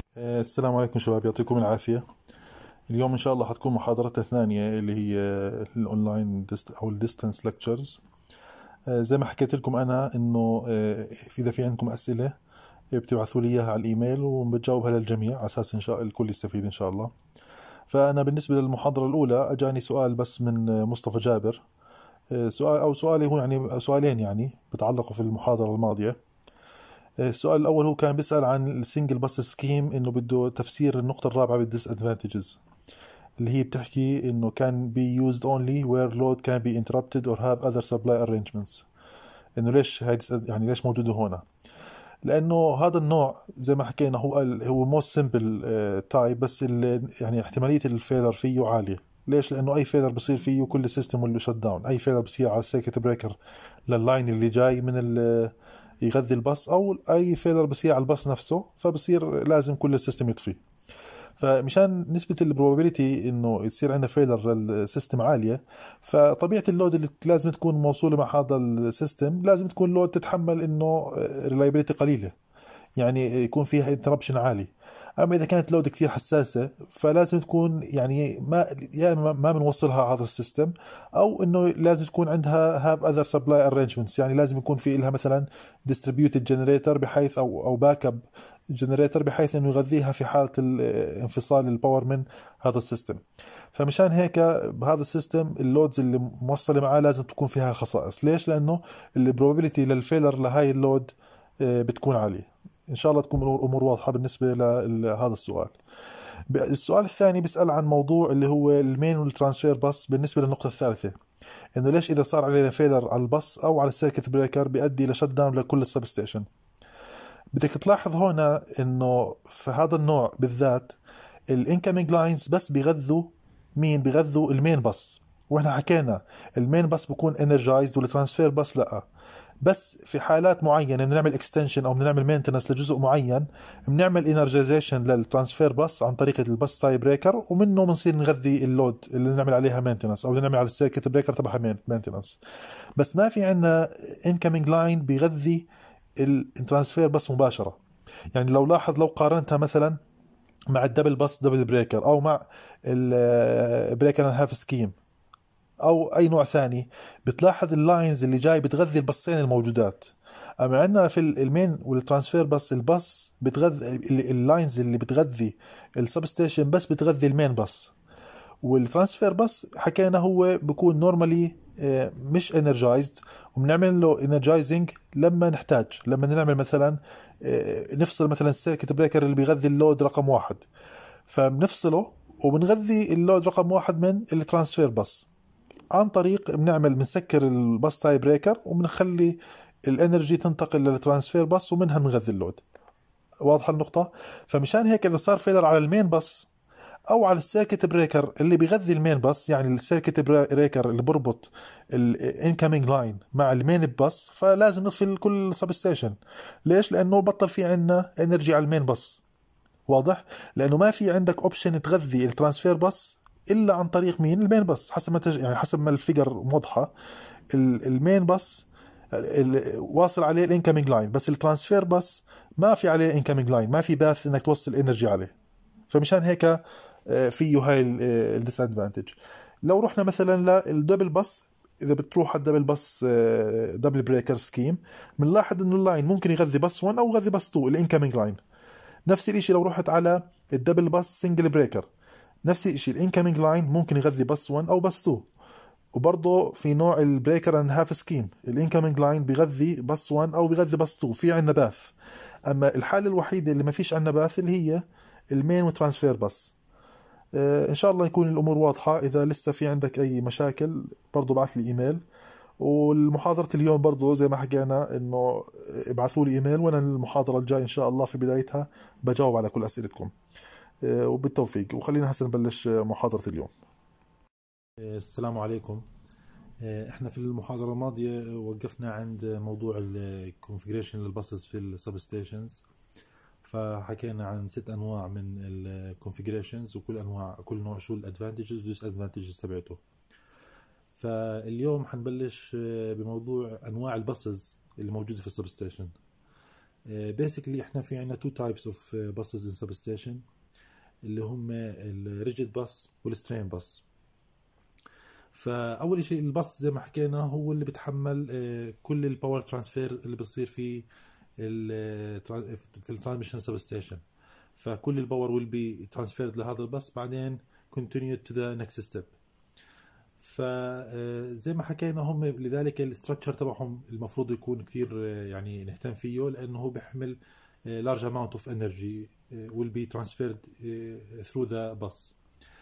السلام عليكم شباب، يعطيكم العافية. اليوم إن شاء الله حتكون محاضرتنا الثانية اللي هي الأونلاين أو الديستانس ليكتشرز. زي ما حكيت لكم أنا إنه إذا في عندكم أسئلة بتبعثوا لي إياها على الإيميل وبتجاوبها للجميع على أساس إن شاء الكل يستفيد إن شاء الله. فأنا بالنسبة للمحاضرة الأولى أجاني سؤال بس من مصطفى جابر. سؤال أو سؤالي هو يعني سؤالين يعني بتعلقوا في المحاضرة الماضية. السؤال الأول هو كان بيسأل عن السنجل باس سكيم، إنه بده تفسير النقطة الرابعة بالديس ادفانتجز، اللي هي بتحكي إنه can be used only where load can be interrupted or have other supply arrangements. إنه ليش هاي يعني ليش موجودة هنا؟ لأنه هذا النوع زي ما حكينا هو most simple type، بس يعني احتمالية الفيلر فيه عالية. ليش؟ لأنه أي فيلر بصير فيه كل السيستم واللي شت داون. أي فيلر بصير على السيركت بريكر لللاين اللي جاي من يغذي الباص، او اي فيلر بصير على الباص نفسه، فبصير لازم كل السيستم يطفي. فمشان نسبة البروبابيلتي انه يصير عندنا فيلر للسيستم عالية، فطبيعة اللود اللي لازم تكون موصولة مع هذا السيستم لازم تكون لود تتحمل انه ريلايبيليتي قليلة، يعني يكون فيها انتربشن عالي. اما اذا كانت لود كثير حساسه فلازم تكون يعني ما يا اما ما بنوصلها على هذا السيستم، او انه لازم تكون عندها هاف اذر سبلاي ارينجمنتس، يعني لازم يكون في لها مثلا ديستريبيوتد جنريتور بحيث او باك اب جنريتور بحيث انه يغذيها في حاله انفصال الباور من هذا السيستم. فمشان هيك بهذا السيستم اللودز اللي موصله معاه لازم تكون فيها الخصائص. ليش؟ لانه البروبابيلتي للفيلر لهاي اللود بتكون عاليه. ان شاء الله تكون الامور واضحه بالنسبه لهذا السؤال. السؤال الثاني بيسال عن موضوع اللي هو المين والترانسفير باس بالنسبه للنقطه الثالثه، انه ليش اذا صار علينا فيلر على الباص او على السيركت بريكر بيؤدي الى شت داون لكل السب ستيشن. بدك تلاحظ هنا انه في هذا النوع بالذات الانكمينج لاينز بس بيغذوا مين؟ بيغذوا المين باص. واحنا حكينا المين باص بكون انرجايزد والترانسفير باص لا. بس في حالات معينه بنعمل اكستنشن او بنعمل مينتنس لجزء معين، بنعمل انرجايزيشن للترانسفير باص عن طريق الباص تاي بريكر، ومنه بنصير نغذي اللود اللي نعمل عليها مينتنس او اللي نعمل على السيركت بريكر تبعها مينتنس. بس ما في عندنا انكمينج لاين بيغذي الترانسفير بس مباشره. يعني لو لاحظ، لو قارنتها مثلا مع الدبل باص دبل بريكر او مع البريكر اند هاف سكيم او اي نوع ثاني، بتلاحظ اللاينز اللي جاي بتغذي البصين الموجودات. اما عندنا في المين والترانسفير بس الباص بتغذي اللاينز اللي بتغذي السب ستيشن بس بتغذي المين باص. والترانسفير بس حكينا هو بكون نورمالي مش انرجايزد، وبنعمل له انرجايزنج لما نحتاج، لما نعمل مثلا نفصل مثلا السيركت بريكر اللي بيغذي اللود رقم واحد، فبنفصله وبنغذي اللود رقم واحد من الترانسفير بس عن طريق بنسكر الباص تاي بريكر وبنخلي الانرجي تنتقل للترانسفير باص ومنها بنغذي اللود. واضحه النقطه؟ فمشان هيك اذا صار فيلر على المين باص او على السيركت بريكر اللي بيغذي المين باص، يعني السيركت بريكر اللي بربط الانكمينج لاين مع المين باص، فلازم نطفي كل سب ستيشن. ليش؟ لانه بطل في عندنا انرجي على المين باص. واضح؟ لانه ما في عندك اوبشن تغذي الترانسفير باص الا عن طريق مين؟ المين باص. حسب ما يعني حسب ما الفيجر موضحه، المين باص واصل عليه الانكمينج لاين، بس الترانسفير باص ما في عليه انكمينج لاين، ما في باث انك توصل انرجي عليه. فمشان هيك فيه هاي الديس ادفانتج. لو رحنا مثلا للدبل باص، اذا بتروح على الدبل باص دبل بريكر سكيم، بنلاحظ انه اللاين ممكن يغذي باص 1 او يغذي باص 2 الانكمينج لاين. نفس الاشي لو رحت على الدبل باص سنجل بريكر، نفس الاشي الانكمينج لاين ممكن يغذي باص 1 او باص 2. وبرضه في نوع البريكر اند هاف سكيم الانكمينج لاين بيغذي باص 1 او بيغذي باص 2، في عندنا باث. اما الحاله الوحيده اللي ما فيش عندنا باث اللي هي المين وترانسفير باص. ان شاء الله يكون الامور واضحه. اذا لسه في عندك اي مشاكل برضه ابعث لي ايميل. والمحاضرة اليوم برضو زي ما حكينا انه ابعثوا لي ايميل، وانا المحاضرة الجاي ان شاء الله في بدايتها بجاوب على كل اسئلتكم. وبالتوفيق. وخلينا هسه نبلش محاضرة اليوم. السلام عليكم. احنا في المحاضرة الماضية وقفنا عند موضوع الكونفيجريشن للباسز في السب ستيشنز، فحكينا عن 6 انواع من الكونفيجريشنز، كل نوع شو الادفانتجز والديس ادفانتجز تبعته. فاليوم حنبلش بموضوع انواع الباسز اللي موجوده في السب ستيشن. basically احنا في عنا two types of buses in substation اللي هم الريجيد باس والسترين باس. فاول شيء الباص زي ما حكينا هو اللي بتحمل كل الباور ترانسفير اللي بتصير في الترانسميشن سبستيشن، فكل الباور will be transferred لهذا الباص بعدين continue to the next step. فزي ما حكينا هم لذلك الاستراكشر تبعهم المفروض يكون كثير يعني نهتم فيه، لانه هو بيحمل large amount of energy will be transferred through the bus.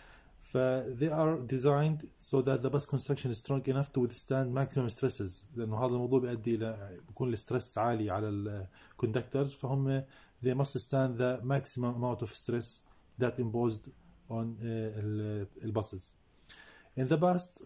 they are designed so that the bus construction is strong enough to withstand maximum stresses، لأنه هذا الموضوع بيؤدي إلى بيكون الستريس عالي على الكوندكتورز، فهم they must stand the maximum amount of stress that imposed on الbuses. In the past,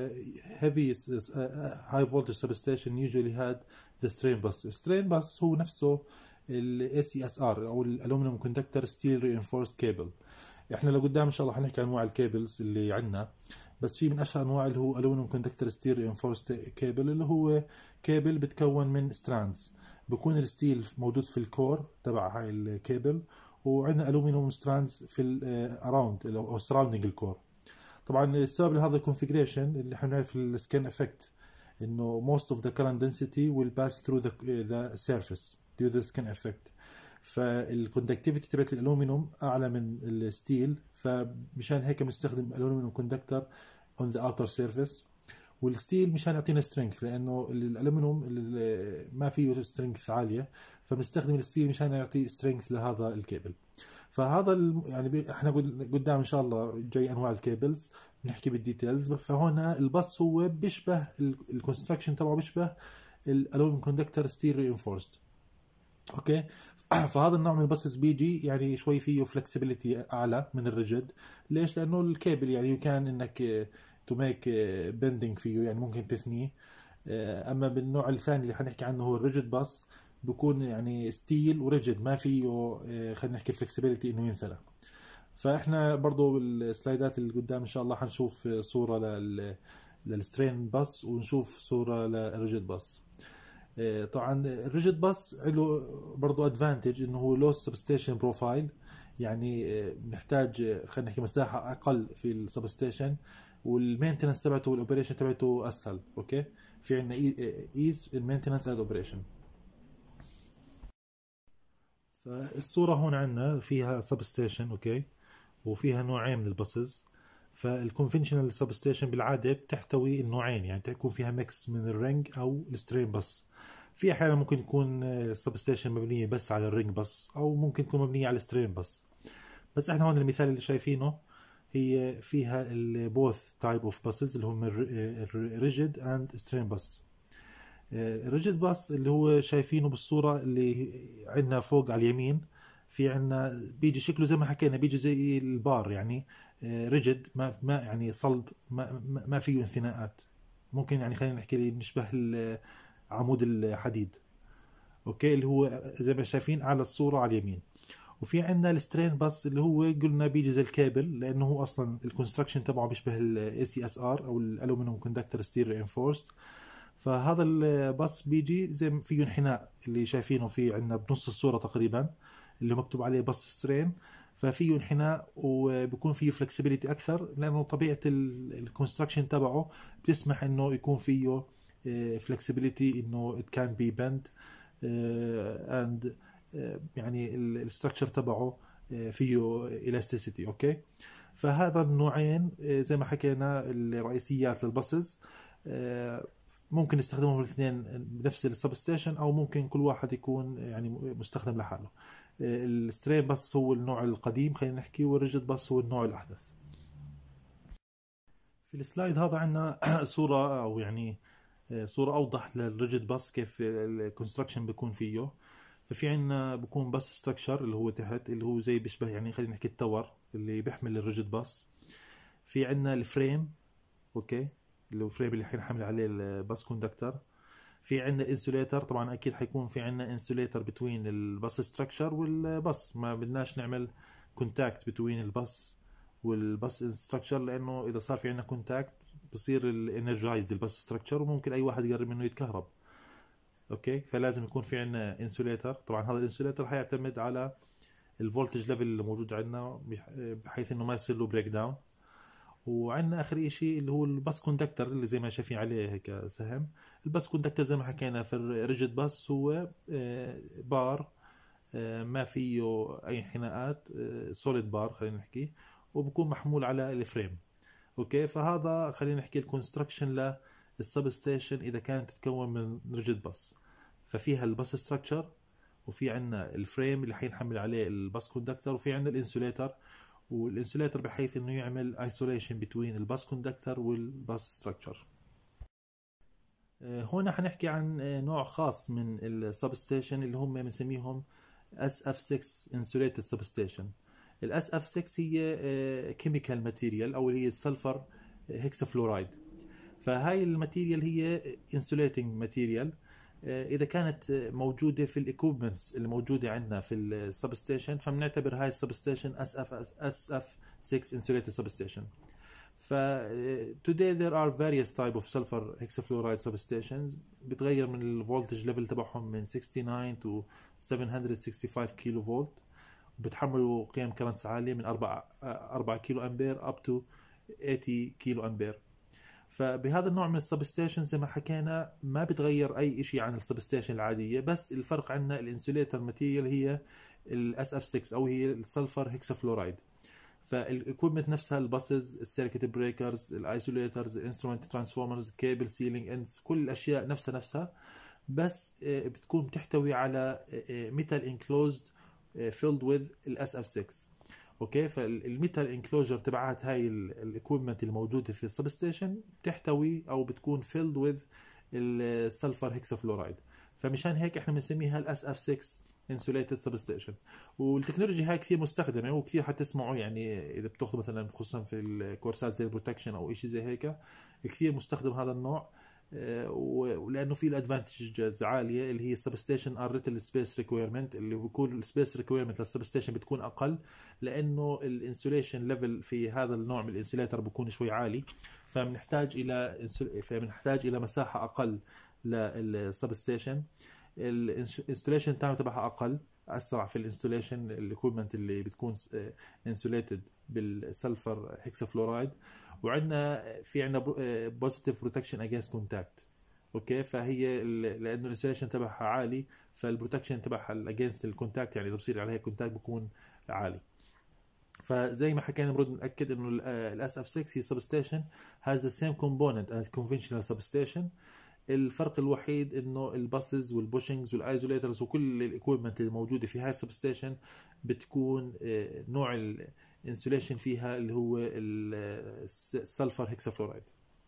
heavy high voltage substation usually had the strain bus. strain bus هو نفسه ال ACSR أو الألومنيوم كوندكتور ستيل reinforced cable. احنا لقدام ان شاء الله حنحكي عن انواع الكيبلز اللي عندنا، بس في من اشهر انواع اللي هو الومنيوم كوندكتور ستيل رينفورست كيبل، اللي هو كيبل بتكون من ستراندز، بكون الستيل موجود في الكور تبع هاي الكيبل، وعندنا الومنيوم ستراندز في اراوند او سراوندينج الكور. طبعا السبب لهذا الكونفيجريشن اللي احنا بنعرف السكين افكت، انه most of the current density will pass through the surface due to the skin effect. فالكوندكتيفيتي تبعت الالومنيوم اعلى من الستيل، فمشان هيك بنستخدم الالومنيوم كوندكتور on the outer surface. والستيل مشان يعطينا سترينث، لانه الالومنيوم ما فيه سترينث عاليه، فبنستخدم الستيل مشان يعطي سترينث لهذا الكيبل. فهذا يعني احنا قدام ان شاء الله جاي انواع الكيبلز بنحكي بالديتيلز. فهنا البص هو بيشبه الكونستراكشن تبعه بيشبه الالومنيوم كوندكتور ستيل رينفورست. اوكي. فهذا النوع من البسز بيجي يعني شوي فيه فلكسبيليتي اعلى من الريجيد. ليش؟ لانه الكيبل يعني كان انك تو ميك بندنج فيه، يعني ممكن تثنيه. اما بالنوع الثاني اللي حنحكي عنه هو الريجيد باس، بكون يعني ستيل وريجيد، ما فيه خلينا نحكي فلكسبيليتي انه ينثنى. فاحنا برضو بالسلايدات اللي قدام ان شاء الله حنشوف صوره للسترين باس ونشوف صوره للريجيد باس. طبعا الريجيد باس له برضه ادفانتج انه هو لو سبستيشن بروفايل، يعني بنحتاج خلينا نحكي مساحه اقل في السبستيشن، والمينتنس تبعته والاوبريشن تبعته اسهل. اوكي. في عندنا ايز المينتنس اند اوبريشن. فالصوره هون عندنا فيها سبستيشن، اوكي، وفيها نوعين من الباسز. فالكونفنشنال سبستيشن بالعاده بتحتوي النوعين، يعني تكون فيها ميكس من الرينج او السترين بس. في احيانا ممكن يكون السبستيشن مبنيه بس على الرينج بس، او ممكن تكون مبنيه على السترين بس احنا هون المثال اللي شايفينه هي فيها البوث تايب اوف باسز اللي هم الريجيد اند سترين بس. الريجيد باس اللي هو شايفينه بالصوره اللي عندنا فوق على اليمين، في عندنا بيجي شكله زي ما حكينا، بيجي زي البار، يعني ريجيد، ما يعني صلد، ما فيه انثناءات. ممكن يعني خلينا نحكي نشبه عمود الحديد. اوكي. اللي هو زي ما شايفين على الصورة على اليمين. وفي عندنا السترين باس اللي هو قلنا بيجي زي الكابل، لانه هو اصلا الكونستراكشن تبعه بيشبه الاي سي اس ار او الالومنيوم كوندكتور ستيل رينفورست. فهذا الباص بيجي زي فيه انحناء اللي شايفينه في عندنا بنص الصورة تقريبا، اللي مكتوب عليه باص سترين. ففيه انحناء وبيكون فيه فلكسبيليتي اكثر، لانه طبيعه الكونستراكشن تبعه بتسمح انه يكون فيه فلكسبيليتي، انه it can be bent and يعني الستراكشر تبعه فيه elasticity. اوكي. فهذا النوعين زي ما حكينا الرئيسيات للباسز، ممكن نستخدمهم الاثنين بنفس السبستيشن، او ممكن كل واحد يكون يعني مستخدم لحاله. السترين بس هو النوع القديم خلينا نحكي، والريجيد بس هو النوع الاحدث. في السلايد هذا عندنا صورة او يعني صورة اوضح للريجيد بس كيف الكونستراكشن بيكون فيه. ففي عندنا بكون بس ستراكشر اللي هو تحت، اللي هو زي بيشبه يعني خلينا نحكي التور اللي بيحمل الريجيد بس. في عندنا الفريم، اوكي، اللي هو فريم اللي حنحمل عليه الباس كوندكتور. في عندنا الانسوليتر، طبعا اكيد حيكون في عندنا انسوليتر بتوين الباس ستراكشر والباس، ما بدناش نعمل كونتاكت بتوين الباس والباس ستراكشر، لانه اذا صار في عندنا كونتاكت بصير الانرجايزد الباس ستراكشر، وممكن اي واحد يقرب منه يتكهرب. اوكي. فلازم يكون في عندنا انسوليتر. طبعا هذا الانسوليتر حيعتمد على الفولتج ليفل اللي موجود عندنا بحيث انه ما يصير له بريك داون. وعندنا اخر شيء اللي هو الباس كوندكتر اللي زي ما شايفين عليه هيك سهم. الباس كوندكتر زي ما حكينا في الريجيد باس هو بار ما فيه اي انحناءات، سوليد بار خلينا نحكي، وبكون محمول على الفريم. اوكي. فهذا خلينا نحكي الكونستراكشن للسب ستيشن اذا كانت تتكون من ريجيد باس. ففيها الباس ستراكشر، وفي عندنا الفريم اللي حينحمل عليه الباس كوندكتر، وفي عندنا الانسوليتر. والانسوليتر بحيث انه يعمل ايسوليشن بين الباس كوندكتر والباس ستراكشر. هنا حنحكي عن نوع خاص من السب ستيشن اللي هم بنسميهم SF6 insulated substation. ال SF6 هي كيميكال ماتيريال او هي السلفر هيكسافلورايد. فهاي الماتيريال هي insulating ماتيريال. اذا كانت موجوده في الايكويبمنتس اللي موجوده عندنا في السبستيشن فبنعتبر هاي السبستيشن SF6 insulated substation. today there are various type of sulfur hexafluoride substations بتغير من الفولتج ليفل تبعهم من 69 to 765 كيلو فولت، بتحملوا قيم كرنتس عاليه من 4 كيلو امبير up to 80 كيلو امبير. فبهذا النوع من السبستيشن زي ما حكينا ما بتغير اي شيء عن السبستيشن العاديه، بس الفرق عندنا الانسوليتر ماتيريال هي الاس اف 6 او هي السلفر هيكسافلورايد. فالاكويبمنت نفسها الباسز، السيركت بريكرز، الايسوليترز، الانسترومنت ترانسفورمرز، كيبل سيلينج اندز، كل الاشياء نفسها بس بتكون بتحتوي على ميتال انكلوزد فيلد وذ الاس اف 6. اوكي. فالميتال انكلوجر تبعات هاي الاكويبمنت الموجوده في السبستيشن بتحتوي او بتكون فيلد وذ السلفر هيكسافلورايد. فمشان هيك احنا بنسميها الاس اف 6 انسوليتد سبستيشن. والتكنولوجي هاي كثير مستخدمه وكثير حتسمعوا، يعني اذا بتاخذوا مثلا خصوصا في الكورسات زي البروتكشن او شيء زي هيك كثير مستخدم هذا النوع. ولانه في الادفانتجز عاليه اللي هي السبستيشن ار ليتل سبيس ريكويرمنت، اللي بيكون السبيس ريكويرمنت للسبستيشن بتكون اقل لانه الانسوليشن ليفل في هذا النوع من الانسوليتر بيكون شوي عالي. فبنحتاج الى مساحه اقل للسبستيشن. الانستوليشن تايم تبعها اقل، اسرع في الانستوليشن. الاكويبمنت اللي بتكون انسوليتد بالسلفر هيكسافلورايد. وعندنا بوزيتيف بروتكشن اجينست كونتاكت. اوكي. فهي لانه الانسوليشن تبعها عالي فالبروتكشن تبعها اجينست الكونتاكت، يعني اذا بصير عليها كونتاكت بيكون عالي. فزي ما حكينا برد ناكد انه الاس اف 6 هي سبستيشن has the same component as conventional substation. الفرق الوحيد انه الباسز والبوشنجز والايزوليترز وكل الاكويبمنت الموجوده في هاي السبستيشن بتكون نوع الانسوليشن فيها اللي هو السلفر هيكسافلورايد.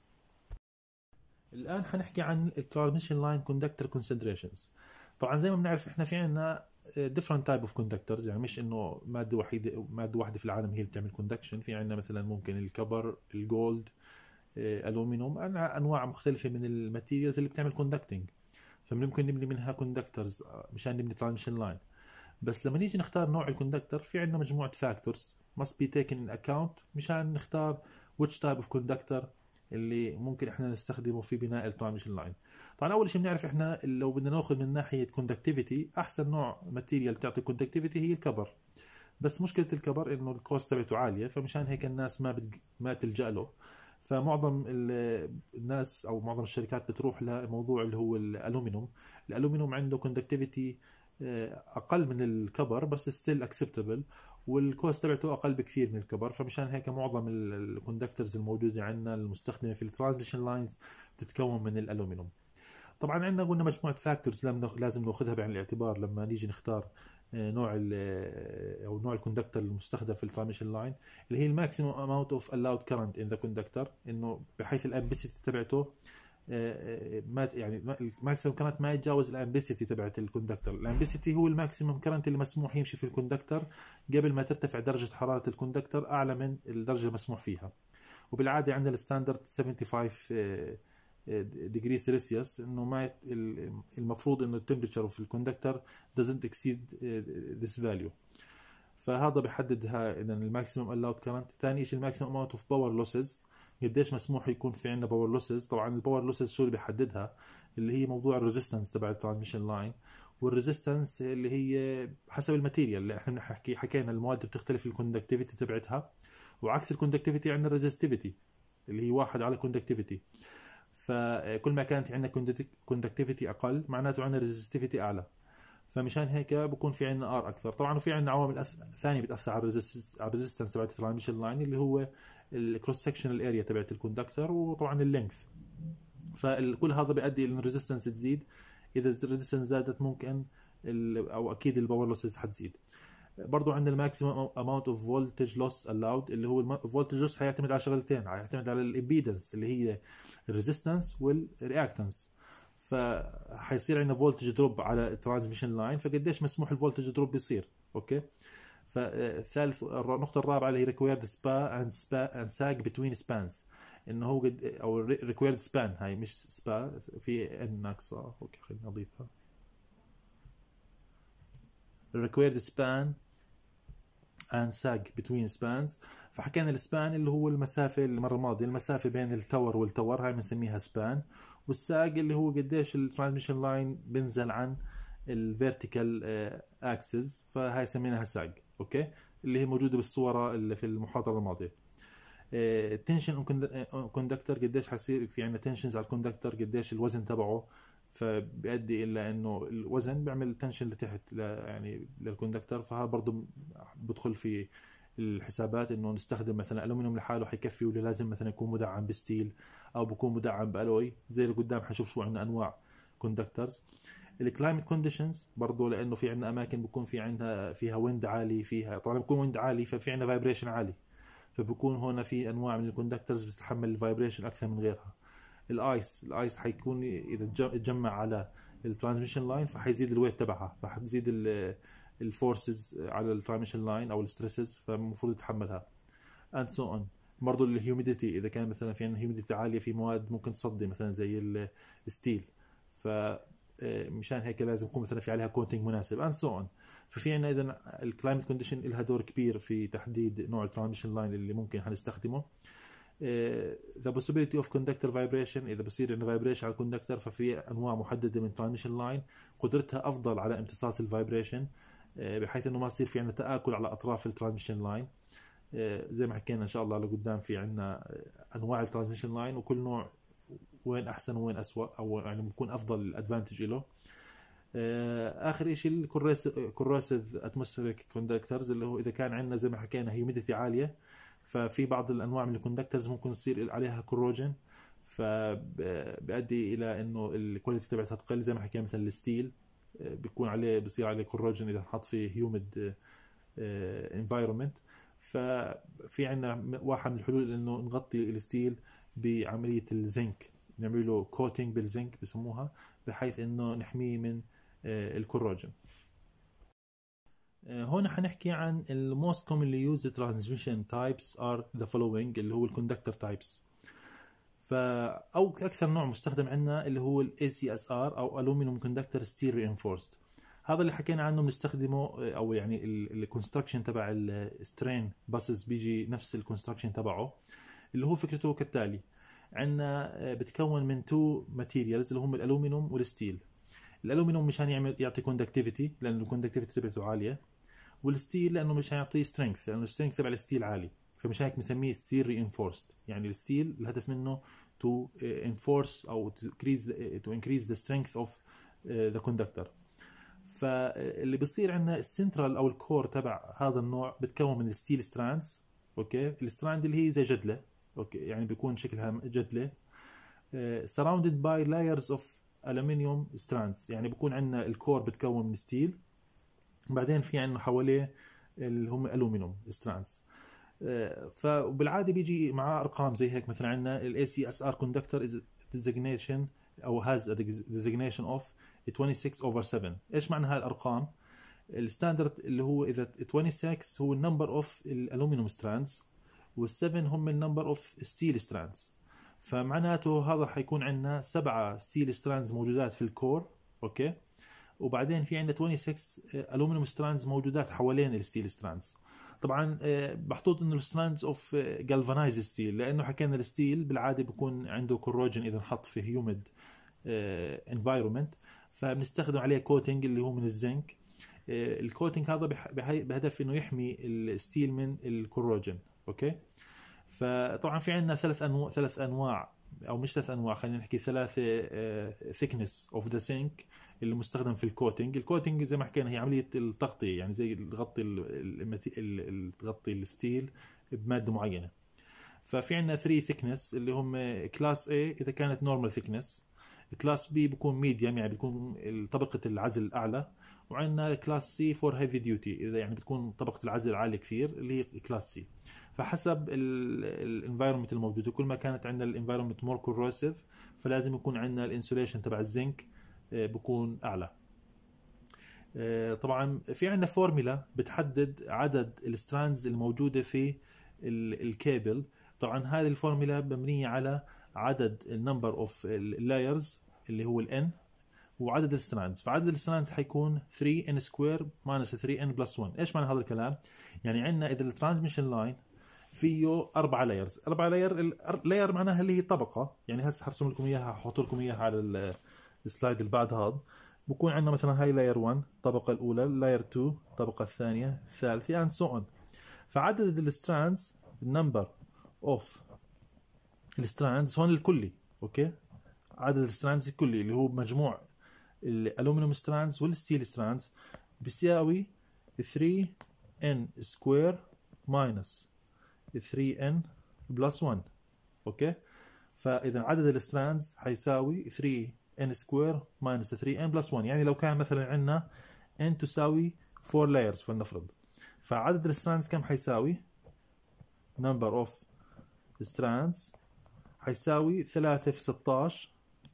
الان حنحكي عن الترانسميشن لاين كوندكتور كونسيدريشنز. طبعا زي ما بنعرف احنا في عندنا different type of conductors، يعني مش انه ماده واحده في العالم هي اللي بتعمل كوندكشن. في عندنا مثلا ممكن الكبر، الجولد، الومنيوم، انواع مختلفه من الماتيريالز اللي بتعمل كوندكتنج. فممكن نبني منها كوندكتورز مشان نبني ترانسميشن لاين. بس لما نيجي نختار نوع الكوندكتور في عندنا مجموعه فاكتورز must be taken in account مشان نختار which type of conductor اللي ممكن احنا نستخدمه في بناء الترانسميشن لاين. طبعا اول شيء بنعرف احنا لو بدنا ناخذ من ناحيه كوندكتيفيتي احسن نوع ماتيريال بتعطي كوندكتيفيتي هي الكبر. بس مشكله الكبر انه الكوست تبعته عاليه، فمشان هيك الناس ما تلجا له. فمعظم الناس او معظم الشركات بتروح لموضوع اللي هو الالومنيوم. الالومنيوم عنده كوندكتيفيتي اقل من الكبر بس ستيل اكسبتبل، والكوست تبعته اقل بكثير من الكبر. فمشان هيك معظم الكوندكتورز الموجوده عندنا المستخدمه في الترانسميشن لاينز بتتكون من الالومنيوم. طبعا عندنا قلنا مجموعه فاكتورز لازم ناخذها بعين الاعتبار لما نيجي نختار نوع نوع الكوندكتور المستخدم في الترانسميشن لاين، اللي هي الماكسيمم اماونت اوف الاود كرنت ان ذا كوندكتور، انه بحيث الامبيسيتي تبعته ما يعني الماكسيمم كرنت ما يتجاوز الامبيسيتي تبعت الكوندكتور. الامبيسيتي هو الماكسيمم كرنت اللي مسموح يمشي في الكوندكتور قبل ما ترتفع درجه حراره الكوندكتور اعلى من الدرجه المسموح فيها. وبالعاده عندنا الستاندرد 75 ديجري سيلسيوس، انه ما المفروض انه التمبريتشر في الكوندكتور doesn't exceed this value. فهذا بحددها اذا الماكسيمم الاود كرنت. ثاني شيء الماكسيمم اماونت اوف باور لوسز، قديش مسموح يكون في عندنا باور لوسز. طبعا الباور لوسز شو اللي بيحددها؟ اللي هي موضوع الريزيستنس تبع الترانسميشن لاين، والريزيستنس اللي هي حسب الماتيريال اللي احنا حكينا المواد بتختلف الكوندكتيفيتي تبعتها، وعكس الكوندكتيفيتي عندنا الريزستيفيتي اللي هي 1 على كوندكتيفيتي. فكل ما كانت عندنا كوندكتيفيتي اقل معناته عندنا ريزستيفيتي اعلى، فمشان هيك بكون في عندنا ار اكثر. طبعا وفي عندنا عوامل ثانيه بتاثر على الريزستنس تبعت الترانسميشن لاين اللي هو الكروس سكشنال اريا تبعت الكوندكتور، وطبعا اللينث. فكل هذا بيؤدي الى الريزستنس تزيد. اذا الريزستنس زادت ممكن او اكيد الباور لوسز حتزيد. برضو عندنا الماكسيمم اماونت اوف فولتج لوس الاود، اللي هو الفولتج لوس حيعتمد على شغلتين، حيعتمد على الامبيدنس اللي هي الريزستنس والرياكتنس. فحيصير عندنا فولتج دروب على الترانسميشن لاين، فقديش مسموح الفولتج دروب يصير. اوكي. فالثالث النقطه الرابعه اللي هي required span and sag between spans، انه هو قد او required span، هاي مش سبا في ان ناقصه. اوكي خلينا نضيفها required span and sag between spans. فحكينا السبان اللي هو المسافه المره الماضيه، المسافه بين التور والتور، هاي بنسميها سبان. والساج اللي هو قديش الترانسميشن لاين بنزل عن الفيرتيكال اكسس، فهاي سميناها ساج. اوكي، اللي هي موجوده بالصوره اللي في المحاضره الماضيه. التنشن كوندكتور قديش حيصير في عندنا تنشنز على الكوندكتور، قديش الوزن تبعه، فبيؤدي الى انه الوزن بيعمل تنشن لتحت يعني للكوندكتور. فهذا برضه بدخل في الحسابات، انه نستخدم مثلا الومنيوم لحاله حيكفي، ولا لازم مثلا يكون مدعم بستيل او بكون مدعم بالوي. زي اللي قدام حنشوف شو عندنا انواع كوندكتورز. الكلايمت كونديشنز برضه، لانه في عندنا اماكن بكون في عندها فيها ويند عالي، فيها طبعا بكون ويند عالي ففي عندنا فايبريشن عالي، فبكون هنا في انواع من الكوندكتورز بتتحمل الفايبريشن اكثر من غيرها. الايس حيكون اذا تجمع على الترانسميشن لاين فحيزيد الويت تبعها، فحتزيد الفورسز على الترانسميشن لاين او الستريسز، فالمفروض يتحملها اند سو اون. برضه الهيوميديتي، اذا كان مثلا في عندنا هيوميديتي عاليه في مواد ممكن تصدي مثلا زي الستيل، فمشان هيك لازم يكون مثلا في عليها كوتنج مناسب اند سو اون. ففي عندنا اذا الكلايمت كونديشن لها دور كبير في تحديد نوع الترانسميشن لاين اللي ممكن حنستخدمه. the possibility of conductor vibration، اذا بصير عندنا vibration على الكوندكتور ففي انواع محدده من ترانسميشن لاين قدرتها افضل على امتصاص الفايبريشن، بحيث انه ما يصير في عندنا تاكل على اطراف الترانسميشن لاين. زي ما حكينا ان شاء الله لقدام في عندنا انواع الترانسميشن لاين، وكل نوع وين احسن وين اسوء، او يعني بكون افضل الادفانتج له. اخر شيء الكورروسيف اتموسفيريك كوندكتورز، اللي هو اذا كان عندنا زي ما حكينا هيوميديتي عاليه، ففي بعض الانواع من الكوندكتورز ممكن يصير عليها كوروجن، فبيؤدي الى انه الكواليتي تبعتها تقل. زي ما حكينا مثلا الستيل بصير عليه كوروجن اذا نحط فيه هيوميد انفايرمنت. ففي عندنا واحد من الحلول انه نغطي الستيل بعمليه الزنك، نعمل له كوتينج بالزنك بسموها، بحيث انه نحميه من الكوروجن. هون حنحكي عن ال most commonly used transmission types are the following، اللي هو الكوندكتور تايبس. أو أكثر نوع مستخدم عندنا اللي هو ال ACSR أو Aluminum Conductor Steel Reinforced. هذا اللي حكينا عنه بنستخدمه، أو يعني الكونستراكشن تبع السترين باسز بيجي نفس الكونستراكشن تبعه، اللي هو فكرته كالتالي. عندنا بتكون من تو ماتيريالز اللي هم الألومنيوم والستيل. الألومنيوم مشان يعطي كوندكتيفيتي لأن الكوندكتيفيتي تبعته عالية، والستيل لانه مش هيعطيه سترينث لانه السترينث تبع الستيل عالي، فمش هيك بنسميه ستيل رينفورسد. يعني الستيل الهدف منه to enforce او to increase the strength of the conductor. فاللي بيصير عندنا السنترال او الكور تبع هذا النوع بتكون من الستيل ستراندز. اوكي، الستراند اللي هي زي جدله، اوكي يعني بيكون شكلها جدله surrounded by layers of aluminium strands. يعني بيكون عندنا الكور بتكون من ستيل، بعدين في عندنا حواليه اللي هم الومنيوم ستراندز. فبالعاده بيجي معاه ارقام زي هيك. مثلا عندنا ال ACSR conductor is designation او has a designation of 26/7. ايش معنى هاي الارقام؟ الستاندرد اللي هو اذا 26 هو النمبر اوف الالومنيوم ستراندز، وال7 هم النمبر اوف ستيل ستراندز. فمعناته هذا حيكون عندنا 7 ستيل ستراندز موجودات في الكور. اوكي، وبعدين في عندنا 26 الومنيوم ستراندز موجودات حوالين الستيل ستراندز. طبعا محطوط انه الستراندز اوف جالفانايز ستيل، لانه حكينا الستيل بالعاده بيكون عنده كوروجن اذا نحط في هيوميد environment، فبنستخدم عليه كوتنج اللي هو من الزنك. الكوتنج هذا بهدف انه يحمي الستيل من الكوروجن. اوكي. فطبعا في عندنا ثلاث انواع او مش ثلاث انواع، خلينا نحكي ثلاثه thickness اوف ذا سينك اللي مستخدم في الكوتنج. الكوتنج زي ما حكينا هي عمليه التغطيه، يعني زي تغطي الستيل بماده معينه. ففي عندنا 3 thickness اللي هم كلاس A اذا كانت normal thickness، كلاس B بيكون ميديوم يعني بتكون طبقه العزل الاعلى، وعندنا كلاس C فور هيفي ديوتي اذا يعني بتكون طبقه العزل عاليه كثير اللي هي كلاس C. فحسب الانفايرمنت الموجوده، كل ما كانت عندنا الانفايرمنت مور كوروسيف فلازم يكون عندنا الانسوليشن تبع الزنك بكون اعلى. طبعا في عندنا فورمولا بتحدد عدد الستراندز الموجوده في الكيبل. طبعا هذه الفورمولا مبنيه على عدد النمبر اوف اللايرز اللي هو الان وعدد الستراندز. فعدد الستراندز حيكون 3n سكوير ماينس 3n بلس 1. ايش معنى هذا الكلام؟ يعني عندنا اذا الترانسميشن لاين فيه 4 لايرز، 4 لاير معناها اللي هي طبقه، يعني هسه حرسم لكم اياها، احط لكم اياها على السلايد اللي بعد هذا. بكون عندنا مثلا هاي لاير 1 الطبقه الاولى، لاير 2 الطبقه الثانيه، الثالثه اند سو اون. فعدد الستراندز النمبر اوف الستراندز هون الكلي. اوكي. عدد الستراندز الكلي اللي هو مجموع الالومنيوم ستراندز والستيل ستراندز بيساوي 3n سكوير ماينس 3n بلس 1. اوكي. فاذا عدد الستراندز حيساوي 3n سكوير ماينس 3n بلس 1. يعني لو كان مثلا عندنا n تساوي 4 لايرز فلنفرض، فعدد الستراندز كم حيساوي؟ number of strands حيساوي 3 في 16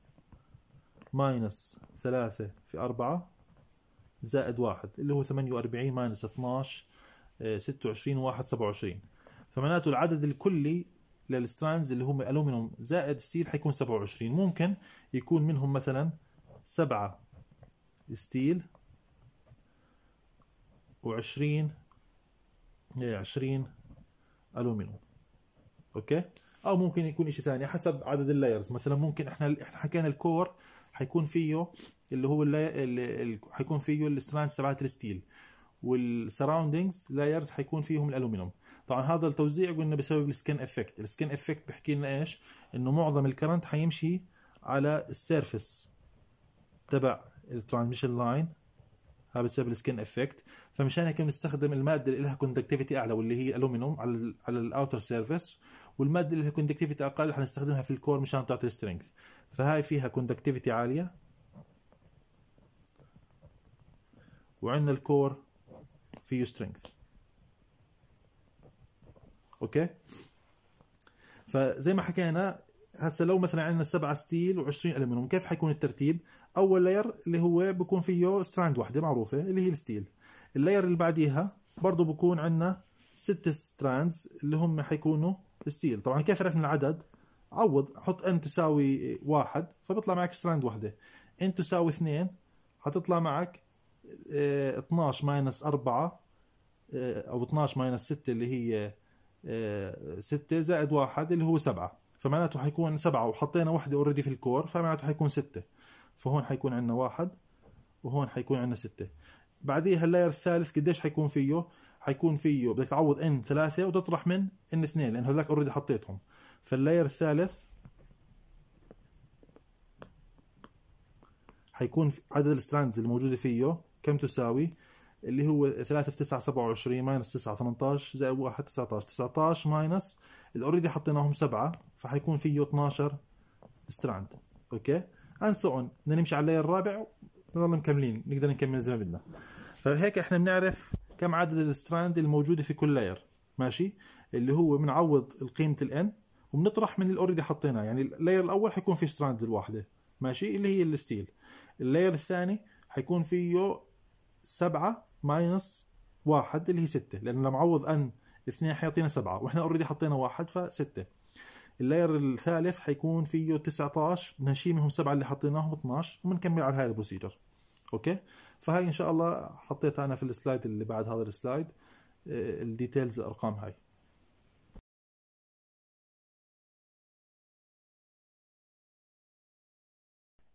ماينس 3 في 4 زائد 1 اللي هو 48 ماينس 12 26 1 27. فمعناته العدد الكلي للستراندز اللي هم ألومنيوم زائد ستيل حيكون 27. ممكن يكون منهم مثلا 7 ستيل و20 20 ألومنيوم. اوكي. او ممكن يكون شيء ثاني حسب عدد اللايرز. مثلا ممكن احنا حكينا الكور حيكون فيه اللي هو حيكون فيه الستراندز تبعت الستيل، والسراوندينجز لايرز حيكون فيهم الالومنيوم. طبعا هذا التوزيع قلنا بسبب السكن افكت. السكن افكت بحكي لنا ايش؟ انه معظم الكرنت حيمشي على السيرفس تبع الترانسميشن لاين، هذا بسبب السكن افكت. فمشان هيك بنستخدم الماده اللي لها كوندكتيفيتي اعلى واللي هي الومنيوم على الاوتر سيرفيس، والماده اللي لها كوندكتيفيتي اقل حنستخدمها في الكور مشان تعطي السترينث. فهاي فيها كوندكتيفيتي عاليه، وعندنا الكور فيه سترينث. اوكي. فزي ما حكينا هسه لو مثلا عندنا 7 ستيل و20 الومنيوم كيف حيكون الترتيب؟ اول لاير اللي هو بكون فيه ستراند واحده معروفه اللي هي الستيل. اللاير اللي بعديها برضه بكون عندنا 6 ستراندز اللي هم حيكونوا ستيل. طبعا كيف عرفنا العدد؟ عوض، حط n تساوي 1 فبيطلع معك ستراند واحده، n تساوي 2 حتطلع معك 12 ماينس 4 او 12 ماينس 6 اللي هي 6 زائد 1 اللي هو 7. فمعناته حيكون 7 وحطينا واحدة اوريدي في الكور، فمعناته حيكون 6. فهون حيكون عندنا 1 وهون حيكون عندنا 6. بعديها اللاير الثالث قديش حيكون فيه؟ حيكون فيه بدك تعوض n 3 وتطرح من n 2 لأن هذاك اوريدي حطيتهم. فاللاير الثالث حيكون عدد الستراندز الموجودة فيه كم تساوي؟ اللي هو 3 في 9 27 ماينس 9 18 زائد 1 19. 19 ماينس اللي اوريدي حطيناهم 7 فحيكون فيه 12 ستراند. اوكي. اند سو اون. بدنا نمشي على اللاير الرابع نضل مكملين، نقدر نكمل زي ما بدنا. فهيك احنا بنعرف كم عدد الستراند الموجوده في كل لاير. ماشي. اللي هو بنعوض قيمه الان وبنطرح من اللي اوريدي حطيناه. يعني اللاير الاول حيكون فيه ستراند الواحده ماشي اللي هي الستيل. اللاير الثاني حيكون فيه 7 ماينس 1 اللي هي 6 لأن لما عوض ان 2 حيعطينا 7 واحنا اوريدي حطينا 1 ف6. اللاير الثالث حيكون فيه 19 بدنا نشيل منهم 7 اللي حطيناهم 12 وبنكمل على هاي البروسيجر. اوكي. فهاي ان شاء الله حطيتها انا في السلايد اللي بعد هذا السلايد الديتيلز الارقام هاي.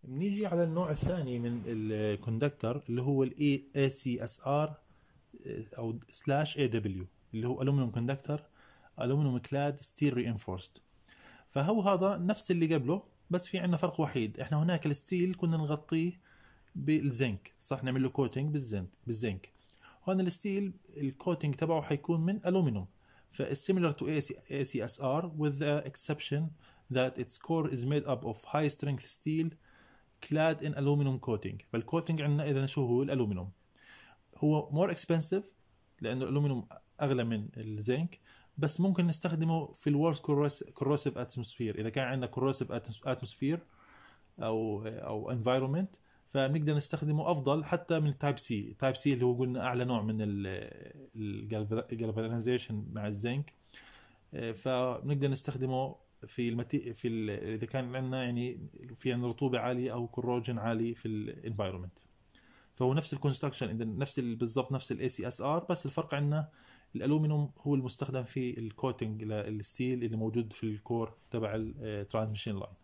بنيجي على النوع الثاني من الكوندكتر اللي هو ال ACSR او سلاش AW اللي هو ألومنيوم كوندكتر ألومنيوم كلاد ستيل رينفورست. فهو هذا نفس اللي قبله، بس في عندنا فرق وحيد. احنا هناك الستيل كنا نغطيه بالزنك، صح، نعمل له كوتنج بالزنك. هون الستيل الكوتنج تبعه حيكون من ألومنيوم. فالسيميلر to ACSR with the exception that its core is made up of high strength steel clad in aluminum coating. فالكوتنج عندنا اذا شو هو الالومنيوم. هو more expensive لانه الالومنيوم اغلى من الزنك، بس ممكن نستخدمه في الورس كوروسيف اتموسفير. اذا كان عندنا كوروسيف اتموسفير او انفايرمنت فبنقدر نستخدمه افضل حتى من تايب سي. تايب سي اللي هو قلنا اعلى نوع من الجالفانيزيشن مع الزنك. فبنقدر نستخدمه اذا كان عندنا يعني في عندنا رطوبه عاليه او كوروجن عالي في الانفايرمنت. فهو نفس الكونستراكشن، نفس بالضبط نفس الاي سي اس ار، بس الفرق عندنا الالومنيوم هو المستخدم في الكوتنج للستيل اللي موجود في الكور تبع الترانسميشن لاين.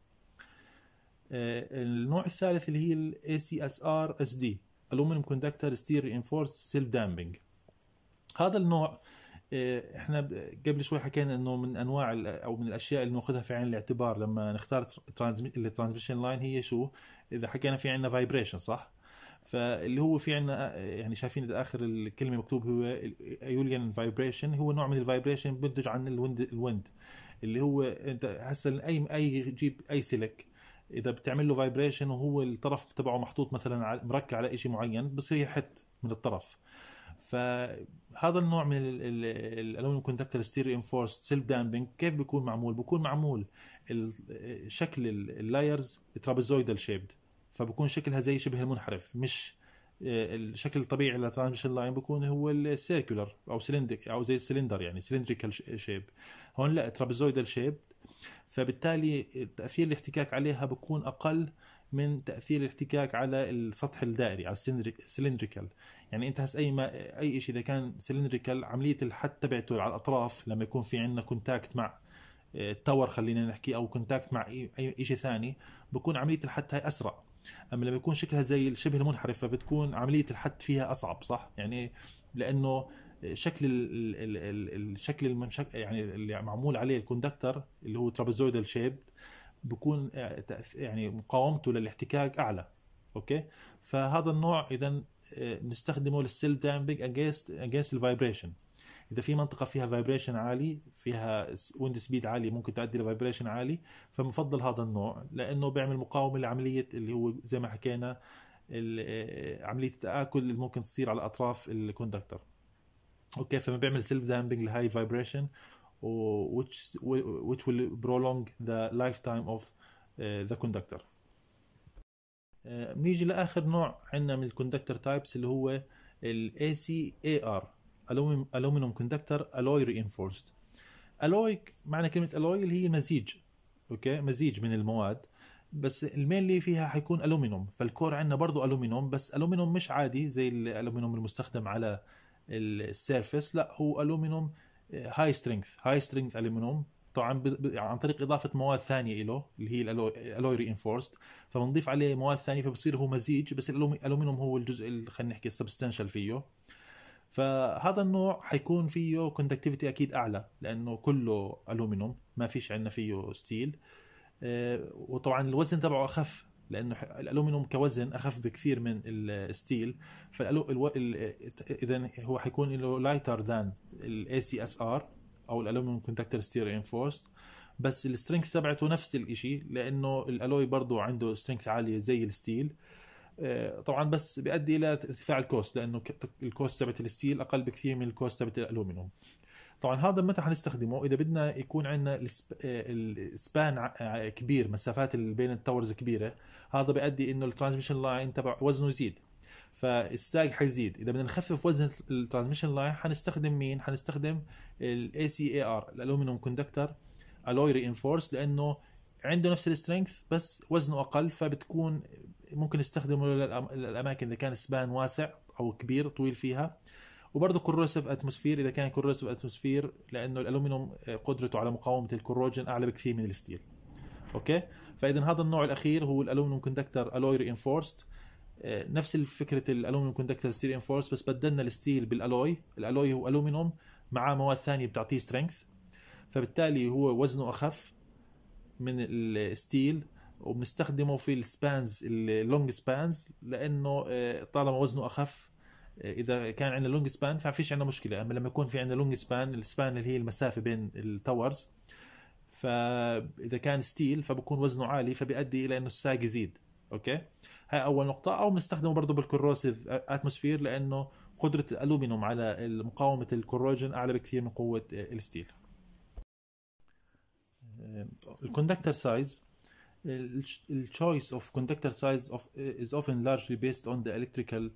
النوع الثالث اللي هي الاي سي اس ار اس دي الومنيوم كوندكتور ستيل رينفورسد سيلف دامبنج. هذا النوع احنا قبل شوي حكينا انه من انواع او من الاشياء اللي ناخذها في عين الاعتبار لما نختار الترانسميشن لاين هي شو؟ اذا حكينا في عندنا فايبريشن، صح؟ فاللي هو في عندنا يعني شايفين اذا اخر الكلمه مكتوب هو ايوليان فايبريشن، هو نوع من الفايبريشن بنتج عن الويند اللي هو انت هسه اي جيب اي سلك اذا بتعمل له فايبريشن وهو الطرف تبعه محطوط مثلا مركب على شيء معين بصير يحت من الطرف. فهذا النوع من الالومنيوم كوندكتور ستيل رينفورسد سيلف دامبنج كيف بيكون معمول؟ بيكون معمول شكل اللايرز ترابيزويدال شيبد، فبكون شكلها زي شبه المنحرف، مش الشكل الطبيعي للترانسميشن لاين بيكون هو السيركولر او سلندريك او زي السلندر يعني سلندريكال شيب. هون لا، ترابيزويدال شيب، فبالتالي تاثير الاحتكاك عليها بيكون اقل من تاثير الاحتكاك على السطح الدائري على السلندريكال. يعني انت هس اي شيء اذا كان سلندريكال عمليه الحد تبعته على الاطراف لما يكون في عندنا كونتاكت مع التاور خلينا نحكي او كونتاكت مع اي شيء ثاني بكون عمليه الحد هاي اسرع. اما لما يكون شكلها زي الشبه المنحرف فبتكون عمليه الحد فيها اصعب، صح؟ يعني لانه شكل الشكل يعني اللي معمول عليه الكوندكتر اللي هو ترابيزويدال شيب بكون يعني مقاومته للاحتكاك اعلى. اوكي، فهذا النوع اذا بنستخدمه للسيلف دامبنج اجينست الفايبريشن. اذا في منطقه فيها فايبريشن عالي، فيها ويند سبيد عالي ممكن تؤدي لفايبريشن عالي، فمفضل هذا النوع لانه بيعمل مقاومه لعمليه اللي هو زي ما حكينا عمليه التاكل اللي ممكن تصير على اطراف الكوندكتور. اوكي، فما بيعمل سيلف دامبنج لهاي فايبريشن which will prolong the lifetime of the conductor. بنيجي لاخر نوع عندنا من الكوندكتور تايبس اللي هو ال ACAR Aluminum Conductor Alloy Reinforced. Alloy معنى كلمة alloy اللي هي مزيج، اوكي، مزيج من المواد، بس المين اللي فيها حيكون ألومنيوم. فالكور عندنا برضو ألومنيوم، بس ألومنيوم مش عادي زي الألومنيوم المستخدم على السيرفس، لا هو ألومنيوم هاي سترينث ألومنيوم، طبعا عن طريق إضافة مواد ثانية له اللي هي الألوي رينفورسد، فبنضيف عليه مواد ثانية فبصير هو مزيج، بس الألومنيوم هو الجزء اللي خلينا نحكي السبستانشال فيه. فهذا النوع حيكون فيه كوندكتيفيتي اكيد اعلى لانه كله الومنيوم، ما فيش عندنا فيه ستيل. وطبعا الوزن تبعه اخف لانه الالومنيوم كوزن اخف بكثير من الستيل. اذا هو حيكون له لايتر ذان الاي سي اس ار او الالومنيوم كوندكتور ستيل رينفورسد، بس السترينث تبعته نفس الاشي لانه الالوي برضو عنده سترينث عاليه زي الستيل. طبعا بس بيؤدي الى ارتفاع الكوست لانه الكوست تبعت الستيل اقل بكثير من الكوست تبعت الالومنيوم. طبعا هذا متى حنستخدمه؟ اذا بدنا يكون عندنا السبان كبير، مسافات بين التاورز كبيره، هذا بيؤدي انه الترانسميشن لاين تبع وزنه يزيد فالساج حيزيد. اذا بدنا نخفف وزن الترانسميشن لاين حنستخدم مين؟ حنستخدم الاي سي اي ار الالومنيوم كوندكتور الوي رينفورس لانه عنده نفس السترينث بس وزنه اقل، فبتكون ممكن نستخدمه للاماكن اذا كان السبان واسع او كبير طويل فيها. وبرضه كوروسيف اتموسفير اذا كان كوروسيف اتموسفير لانه الالومنيوم قدرته على مقاومه الكوروجين اعلى بكثير من الستيل. اوكي. فاذا هذا النوع الاخير هو الالومنيوم كوندكتور الوي رينفورست. نفس الفكره الالومنيوم كوندكتور ستيل رينفورست، بس بدلنا الستيل بالالوي. الالوي هو الومنيوم مع مواد ثانيه بتعطيه سترينث، فبالتالي هو وزنه اخف من الستيل، وبنستخدمه في السبانز اللونج سبانز، لانه طالما وزنه اخف اذا كان عندنا لونج سبان ففيش عندنا مشكله. اما لما يكون في عندنا لونج سبان، السبان اللي هي المسافه بين التاورز، فاذا كان ستيل فبكون وزنه عالي، فبيؤدي الى انه الساق يزيد. اوكي، هاي اول نقطه. او بنستخدمه برضه بالكوروسيف اتموسفير، لانه قدره الالومنيوم على مقاومه الكوروجن اعلى بكثير من قوه الستيل. الكوندكتور سايز. التشويس اوف كوندكتور سايز is often largely based on the electrical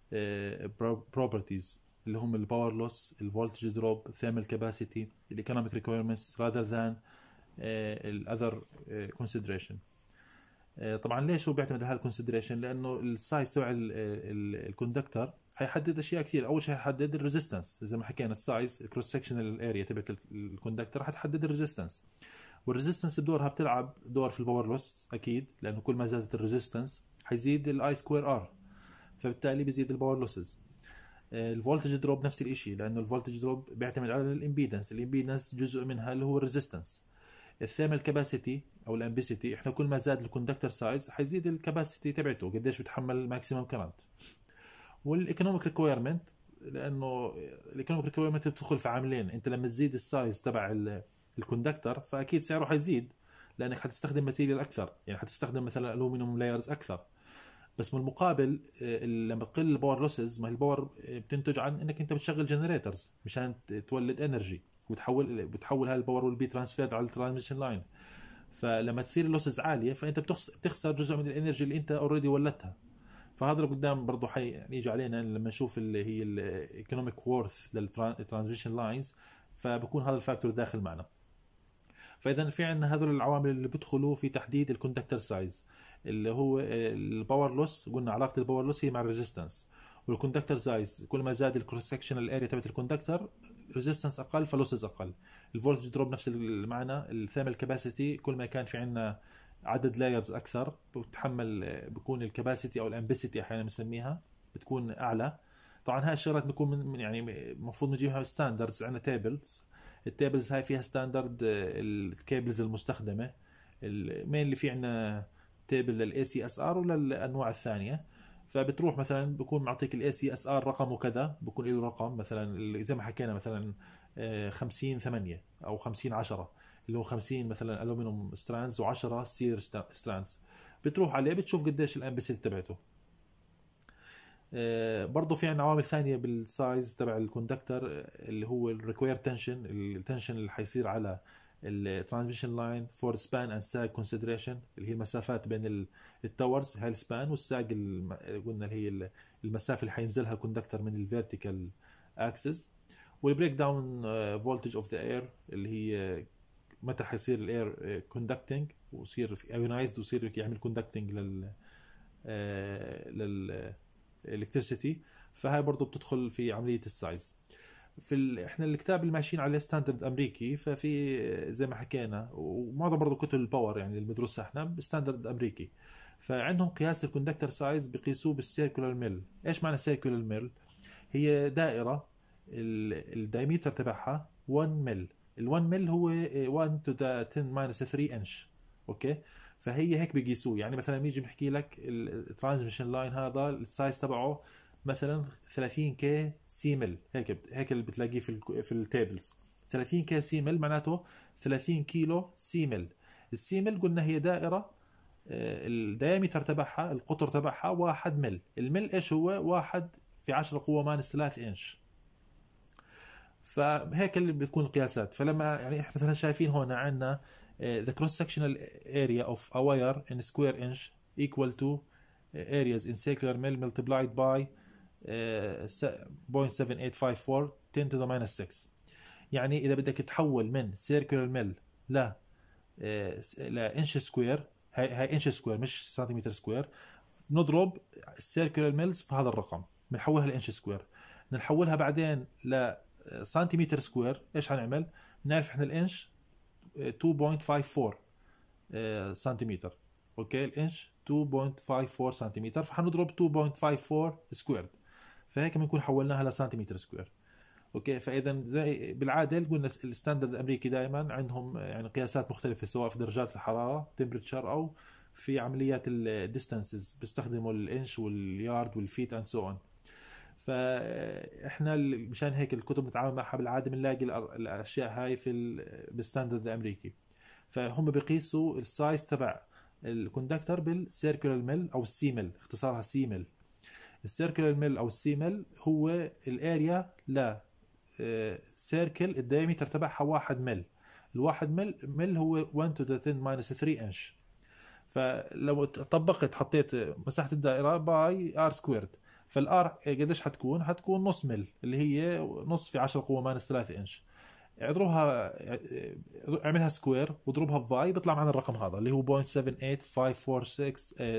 properties اللي هم الباور لوس، الفولتج دروب، ثيرمال كاباسيتي، الايكونوميك ريكويرمنتس rather than الاذر consideration. طبعا ليش هو بيعتمد على هالكونسيدريشن؟ لانه السايز تبع الكوندكتور حيحدد اشياء كثير. اول شيء حيحدد الريزيستنس، زي ما حكينا السايز الكروس سكشنال اريا تبعت الكوندكتور حتحدد الريزيستنس، والريزيستنس بدورها بتلعب دور في الباور لوس اكيد، لانه كل ما زادت الريزيستنس حيزيد الاي سكوير ار، فبالتالي بيزيد الباور لوسز. الفولتج دروب نفس الشيء، لانه الفولتج دروب بيعتمد على الامبيدنس جزء منها اللي هو الريزيستنس. الثيرمال كاباسيتي او الامبيسيتي، احنا كل ما زاد الكوندكتور سايز حيزيد الكاباسيتي تبعته، قديش بتحمل الماكسيمم كرنت. والايكونوميك ريكويرمنت، لانه الايكونوميك ريكويرمنت بتدخل في عاملين. انت لما تزيد السايز تبع الكوندكتور فاكيد سعره حيزيد، لانك حتستخدم ماتيريال اكثر، يعني حتستخدم مثلا الومنيوم لايرز اكثر. بس بالمقابل لما تقل الباور لوسز، ما الباور بتنتج عن انك انت بتشغل جنريترز مشان تولد انرجي، بتحول هاي الباور والبي ترانسفير على الترانسميشن لاين. فلما تصير اللوسز عاليه فانت بتخسر جزء من الانرجي اللي انت اوريدي ولدتها. فهذا لقدام برضه حيجي علينا لما نشوف اللي هي الايكونوميك وورث للترانسميشن لاينز، فبكون هذا الفاكتور داخل معنا. فاذا في عندنا هذول العوامل اللي بيدخلوا في تحديد الكوندكتور سايز، اللي هو الباور لوس. قلنا علاقه الباور لوس هي مع الريزيستنس، والكوندكتور سايز كل ما زاد الكروس سكشنال اريا تبعت الكوندكتور ريزيستنس اقل فلوسز اقل. الفولتج دروب نفس المعنى. الثيرمال كاباسيتي كل ما كان في عندنا عدد لايرز اكثر بتحمل، بكون الكاباسيتي او الامبيسيتي احيانا بنسميها بتكون اعلى. طبعا هاي الشغلات بيكون من يعني المفروض نجيبها ستاندردز، عندنا تيبلز. التيبلز هاي فيها ستاندرد الكيبلز المستخدمه. المين اللي في عندنا تيبل للاي سي اس ار وللانواع الثانيه، فبتروح مثلا بكون معطيك الاي سي اس ار رقمه كذا، بكون له رقم مثلا زي ما حكينا مثلا 50 8 او 50 10، اللي هو 50 مثلا الومنيوم ستراندز و10 ستيل ستراندز. بتروح عليه بتشوف قديش الامبيسيتي تبعته. برضه في عندنا عوامل ثانيه بالسايز تبع الكوندكتور، اللي هو الريكوير تنشن، التنشن اللي حيصير على الترانسميشن لاين فور سبان اند ساج كونسيدريشن، اللي هي المسافات بين التاورز، هاي السبان، والساج قلنا اللي هي المسافه اللي حينزلها الكوندكتور من الفيرتيكال اكسس. والبريك داون فولتج اوف ذا اير، اللي هي متى حيصير الاير كوندكتنج ويصير ايونايزد ويصير يعمل كوندكتنج الكتريسيتي. فهاي برضو بتدخل في عمليه السايز. احنا الكتاب اللي ماشيين عليه ستاندرد امريكي، ففي زي ما حكينا، ومعظم برضو كتب الباور يعني اللي بندرسها احنا بستاندرد امريكي، فعندهم قياس الكوندكتور سايز بقيسوه بالسيركولار ميل. ايش معنى سيركولار ميل؟ هي دائره الدايمتر تبعها 1 ميل. ال1 ميل هو 1 to the 10 minus 3 انش. اوكي، فهي هيك بيقيسوه. يعني مثلا بيجي بحكي لك الترانسميشن لاين هذا السايز تبعه مثلا 30 كي سي مل، هيك اللي بتلاقيه في التيبلز. 30 كي سي مل معناته 30 كيلو سي مل. السي مل قلنا هي دائره الديامتر تبعها القطر تبعها 1 مل. المل ايش هو؟ 1 في 10 قوه ماينس 3 انش. فهيك اللي بتكون القياسات. فلما يعني احنا مثلا شايفين هون عندنا the cross sectional area of a wire in square inch equal to areas in circular mil multiplied by 0.7854 10 to the minus 6. يعني اذا بدك تحول من circular mil ل انش سكوير، هاي انش سكوير مش سنتيمتر سكوير، نضرب السيركولار ميلز في هذا الرقم، بنحولها لانش سكوير. نحولها بعدين ل سنتيمتر سكوير. ايش حنعمل؟ بنعرف احنا الانش 2.54 سنتيمتر. اوكي الانش 2.54 سنتيمتر، فحنضرب 2.54 سكويرد، فهيك بنكون حولناها لسنتيمتر سكوير. اوكي فاذا زي بالعاده قلنا الستاندرد الامريكي دائما عندهم يعني قياسات مختلفه، سواء في درجات الحراره تمبرتشر او في عمليات الديستانسز بيستخدموا الانش واليارد والفيت اند سو اون. فاحنا مشان هيك الكتب نتعامل معها بالعاده بنلاقي الاشياء هاي في بالستاندرد الامريكي. فهم بيقيسوا السايز تبع الكوندكتر بالسيركولار ميل او السي ميل، اختصارها سي ميل. السيركولار ميل او السي ميل هو الاريا ل سيركل الدايمتر تبعها 1 ميل. الواحد ميل هو 1 to the 10 minus 3 انش. فلو طبقت حطيت مساحة الدائرة باي ار سكويرد، فالار قديش حتكون نص ميل، اللي هي نص في 10 قوة ماينس 3 انش. اضربها اعملها سكوير واضربها بفاي بيطلع معنا الرقم هذا اللي هو 0.78546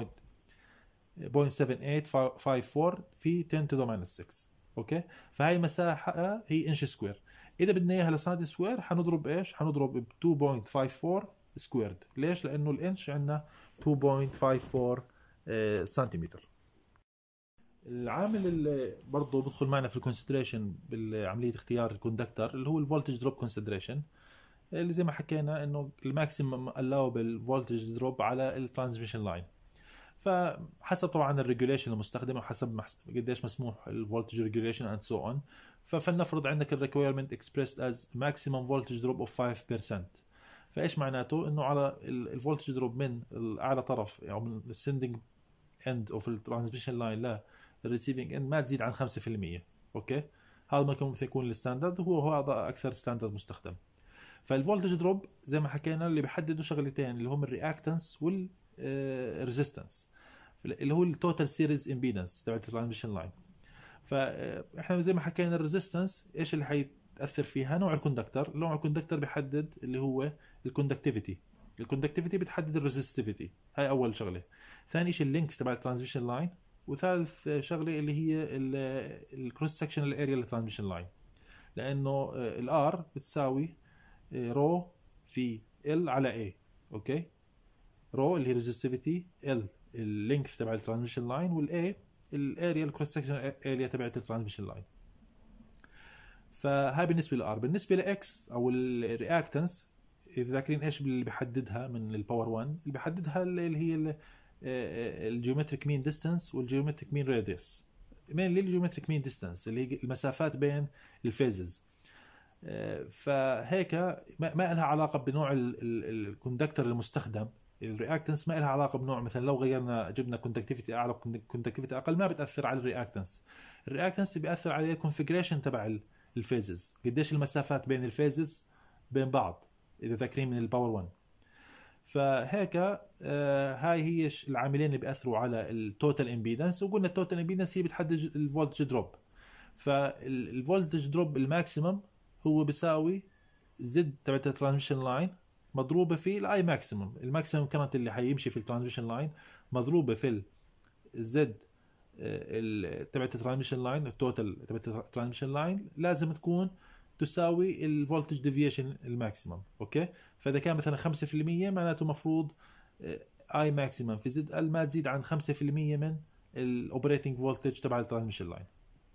7.7854 في 10 to the minus 6. اوكي فهي المساحه هي انش سكوير. اذا بدنا اياها لسنتي سكوير حنضرب ايش؟ حنضرب ب 2.54 سكويرد. ليش؟ لانه الانش عندنا 2.54 سنتيمتر. العامل اللي برضه بدخل معنا في الكونسيدريشن بعمليه اختيار الكوندكتر اللي هو الفولتج دروب كونسيدريشن، اللي زي ما حكينا انه الماكسيمم الاوبل فولتج دروب على الترانسميشن لاين. فحسب طبعا الريجوليشن المستخدم وحسب قديش مسموح الفولتج ريجوليشن اند سو اون. فلنفرض عندك الريكويرمنت اكسبريسد از ماكسيمم فولتج دروب اوف 5%. فايش معناته؟ انه على الفولتج دروب من اعلى طرف او يعني من السندنج اند اوف الترانسميشن لاين للريسيفنج اند ما تزيد عن 5%. اوكي هذا ممكن يكون الستاندرد، وهو هذا اكثر ستاندرد مستخدم. فالفولتج دروب زي ما حكينا اللي بيحددوا شغلتين اللي هم الرياكتنس والريزيستنس، اللي هو التوتال سيريز امبيدنس تبع الترانسميشن لاين. فاحنا زي ما حكينا الريزيستنس ايش اللي حيتاثر فيها؟ نوع الكوندكتر. نوع الكوندكتر بيحدد اللي هو الكوندكتيفيتي. الكوندكتيفيتي بتحدد الريزستيفيتي، هاي اول شغله. ثاني شيء اللينكس تبع الترانسميشن لاين. وثالث شغله اللي هي الكروس سكشنال اريا للترانسميشن لاين، لانه الار بتساوي رو في ال على اي. اوكي رو اللي هي ريزستيفيتي، ال اللينث تبع الترانسميشن لاين، والاي الاريا الكروس سكشن اريا تبعت الترانسميشن لاين. فهاي بالنسبه للار. بالنسبه لاكس او الرياكتنس، اذا ذاكرين ايش اللي بيحددها من الباور 1؟ اللي بيحددها اللي هي الجيومتريك مين ديستانس والجيومتريك مين راديوس. مين الجيومتريك مين ديستانس اللي هي المسافات بين الفيزز. فهيك ما لها علاقه بنوع الكوندكتر المستخدم. الرياكتنس ما لها علاقه بنوع، مثلا لو غيرنا جبنا كوندكتيفيتي اعلى كوندكتيفيتي اقل ما بتاثر على الرياكتنس. الرياكتنس بياثر على الكونفيجريشن تبع الفيزز، قديش المسافات بين الفيزز بين بعض اذا ذاكرين من الباور 1. فهيك هاي هي العاملين اللي بياثروا على التوتال امبيدنس. وقلنا التوتال امبيدنس هي بتحدد الفولتج دروب. فالفولتج دروب الماكسيمم هو بيساوي زد تبعت الترانسميشن لاين مضروبه في الاي ماكسيمم. الماكسيمم كانت اللي حيمشي في الترانسميشن لاين مضروبه في الزد تبعت الترانسميشن لاين، التوتال تبعت الترانسميشن لاين لازم تكون تساوي الفولتج ديفيشن الماكسيمم. اوكي فاذا كان مثلا 5% معناته مفروض اي ماكسيمم في زد ال ما تزيد عن 5% من الاوبريتنج فولتج تبع الترانسميشن لاين.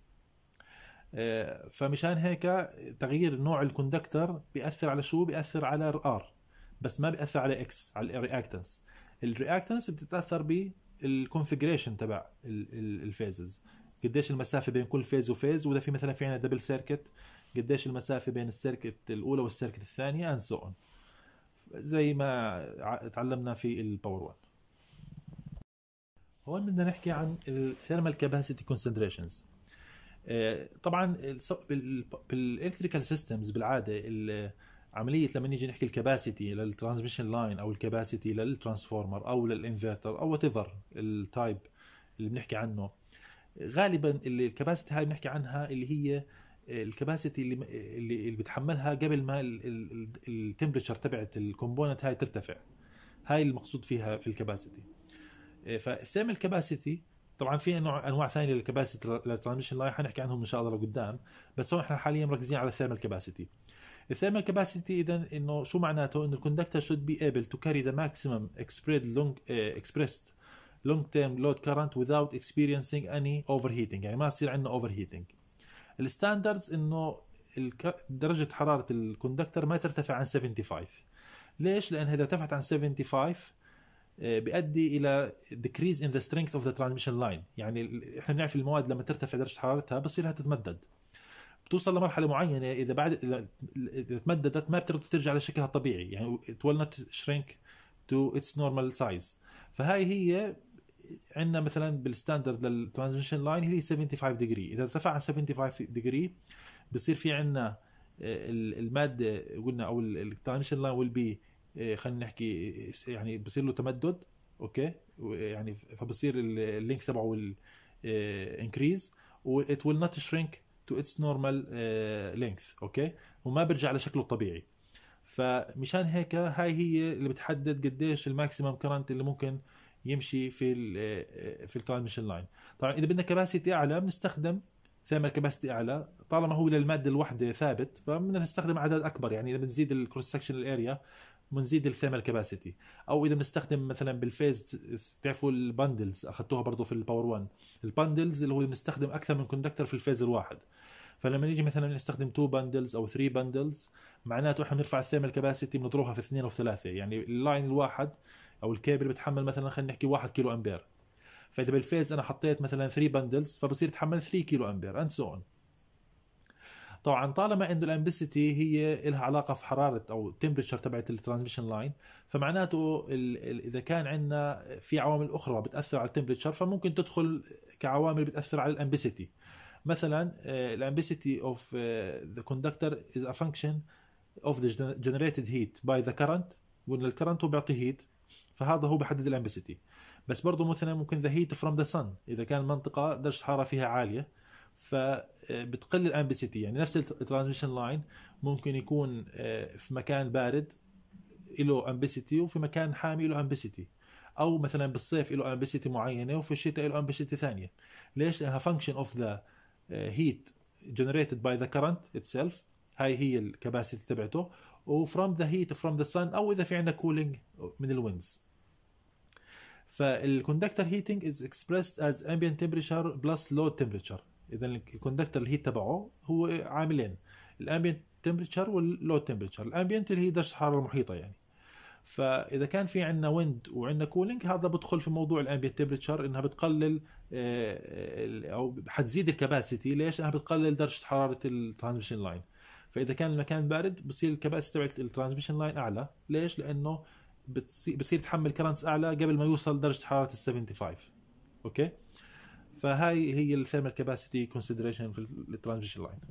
فمشان هيك تغيير نوع الكوندكتر بيأثر على شو؟ بيأثر على ار بس ما بيأثر على اكس، على الرياكتنس. الرياكتنس بتتأثر بالكونفيجريشن تبع الفيزز، قديش المسافة بين كل فيز وفيز، واذا في مثلا في عندنا دبل سيركت قديش المسافة بين السيركت الاولى والسيركت الثانية and so on، زي ما تعلمنا في الباور 1. هون بدنا نحكي عن الثيرمال كاباسيتي كونسنتريشنز. طبعا بالالكتريكال سيستمز بالعاده عمليه لما نيجي نحكي الكاباسيتي للترانسميشن لاين او الكاباسيتي للترانسفورمر او للانفرتر او وات ايفر التايب اللي بنحكي عنه، غالبا الكاباسيتي هاي بنحكي عنها اللي هي الكاباسيتي اللي بتحملها قبل ما التمبريتشر تبعت الكومبوننت هاي ترتفع. هاي المقصود فيها في الكاباسيتي. فالثيرمال كاباسيتي طبعا في انواع ثانيه للكاباسيتي للترانسميشن لاين حنحكي عنهم ان شاء الله لقدام، بس هون احنا حاليا مركزين على الثيرمال كاباسيتي. الثيرمال كاباسيتي اذا انه شو معناته؟ انه الكوندكتور should be able to carry the maximum expressed long term load current without experiencing any overheating، يعني ما يصير عندنا overheating. الستاندردز انه درجة حرارة الكوندكتور ما ترتفع عن 75. ليش؟ لأن إذا ارتفعت عن 75 بيؤدي إلى decrease in the strength of the transmission line. يعني إحنا بنعرف المواد لما ترتفع درجة حرارتها بصيرها تتمدد، بتوصل لمرحلة معينة إذا تمددت ما بتقدر ترجع لشكلها الطبيعي، يعني it will not shrink to its normal size. فهاي هي عندنا مثلا بالستاندرد للترانسميشن لاين هي 75 ديجري. إذا ارتفع عن 75 ديجري بصير في عندنا المادة قلنا أو الترانسميشن لاين will be خلينا نحكي يعني بصير له تمدد، اوكي، يعني فبصير اللينك تبعه increase و it will not shrink to its normal length، اوكي، وما برجع لشكله الطبيعي. فمشان هيك هاي هي اللي بتحدد قديش الماكسيمم كرنت اللي ممكن يمشي في الترانسميشن لاين. طبعا اذا بدنا كباسيتي اعلى بنستخدم ثيرمال كباسيتي اعلى، طالما هو للماده الواحده ثابت فبدنا نستخدم عدد اكبر. يعني اذا بنزيد الكروس سكشن اريا بنزيد الثيرمال كباسيتي، او اذا بنستخدم مثلا بالفيز، بتعرفوا الباندلز اخذتوها برضو في الباور 1، الباندلز اللي هو بنستخدم اكثر من كوندكتور في الفيز الواحد. فلما نيجي مثلا نستخدم 2 باندلز او 3 باندلز معناته احنا بنرفع الثيرمال كباسيتي بنضربها في 2 و3. يعني اللاين الواحد او الكيبل بتحمل مثلا خلينا نحكي 1 كيلو امبير، فاذا بالفيز انا حطيت مثلا 3 باندلز فبصير يتحمل 3 كيلو امبير اند سو اون. طبعا طالما انه الامبيسيتي هي لها علاقه في حراره او تمبريتشر تبعت الترانسميشن لاين، فمعناته اذا كان عندنا في عوامل اخرى بتاثر على التمبريتشر فممكن تدخل كعوامل بتاثر على الامبيسيتي. مثلا الامبيسيتي اوف ذا كوندكتور از ا فانكشن اوف ذا generated heat by the current، وان الكرنت هو بيعطي هيت فهذا هو بحدد الامبيسيتي. بس برضه مثلا ممكن ذا هيت فروم ذا sun، اذا كان المنطقه درجه الحراره فيها عاليه فبتقل الامبيسيتي. يعني نفس الترانسميشن لاين ممكن يكون في مكان بارد له امبيسيتي وفي مكان حامي له امبيسيتي، او مثلا بالصيف له امبيسيتي معينه وفي الشتاء له امبيسيتي ثانيه. ليش؟ لانها فانكشن اوف ذا heat generated by the current itself، هاي هي الكباسيتي تبعته، و from the heat from the sun، او اذا في عندنا cooling من الويندز. فالكوندكتور heating is expressed as ambient temperature plus load temperature. اذا الكوندكتور الهيت تبعه هو عاملين، الامبيانت تمبريتشر واللود تمبريتشر. الامبيانت اللي هي درجه الحراره المحيطه يعني. فاذا كان في عندنا ويند وعندنا كولينج هذا بدخل في موضوع الامبيانت تمبريتشر، انها بتقلل او حتزيد الكباسيتي. ليش؟ انها بتقلل درجه حراره الترانسميشن لاين. فاذا كان المكان بارد بصير الكباسيتي تبع الترانسميشن لاين اعلى. ليش؟ لانه بصير يتحمل كرنتس اعلى قبل ما يوصل درجه حراره ال 75. اوكي، فهاي هي الثيرمال كاباسيتي كونسيدريشن في الترانسميشن لاين.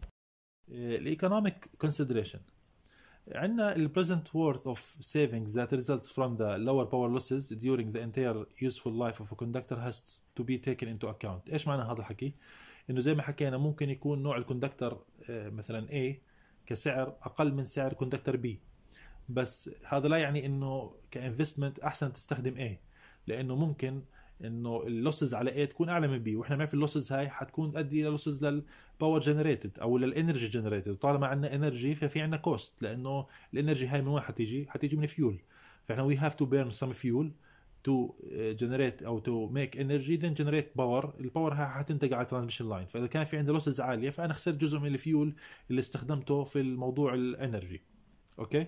الايكونوميك كونسيدريشن عندنا ال present worth of savings that results from the lower power losses during the entire useful life of a conductor has to be taken into account. ايش معنى هذا الحكي؟ انه زي ما حكينا ممكن يكون نوع الكوندكتور مثلا A كسعر اقل من سعر كوندكتور B، بس هذا لا يعني انه كانفستمنت احسن تستخدم A، لانه ممكن انه اللوسز على A تكون اعلى من B، واحنا بنعرف اللوسز هاي حتكون تؤدي الى لوسز للباور جنريتد او للانرجي جنريتد. وطالما عندنا انرجي ففي عندنا كوست، لانه الانرجي هاي من وين حتيجي من فيول. فاحنا we have to burn some fuel to generate او to make energy then generate power. الباور هاي حتنتج على الترانسميشن لاين. فاذا كان في عندي لوسز عاليه فانا خسرت جزء من الفيول اللي استخدمته في الموضوع الانرجي. اوكي،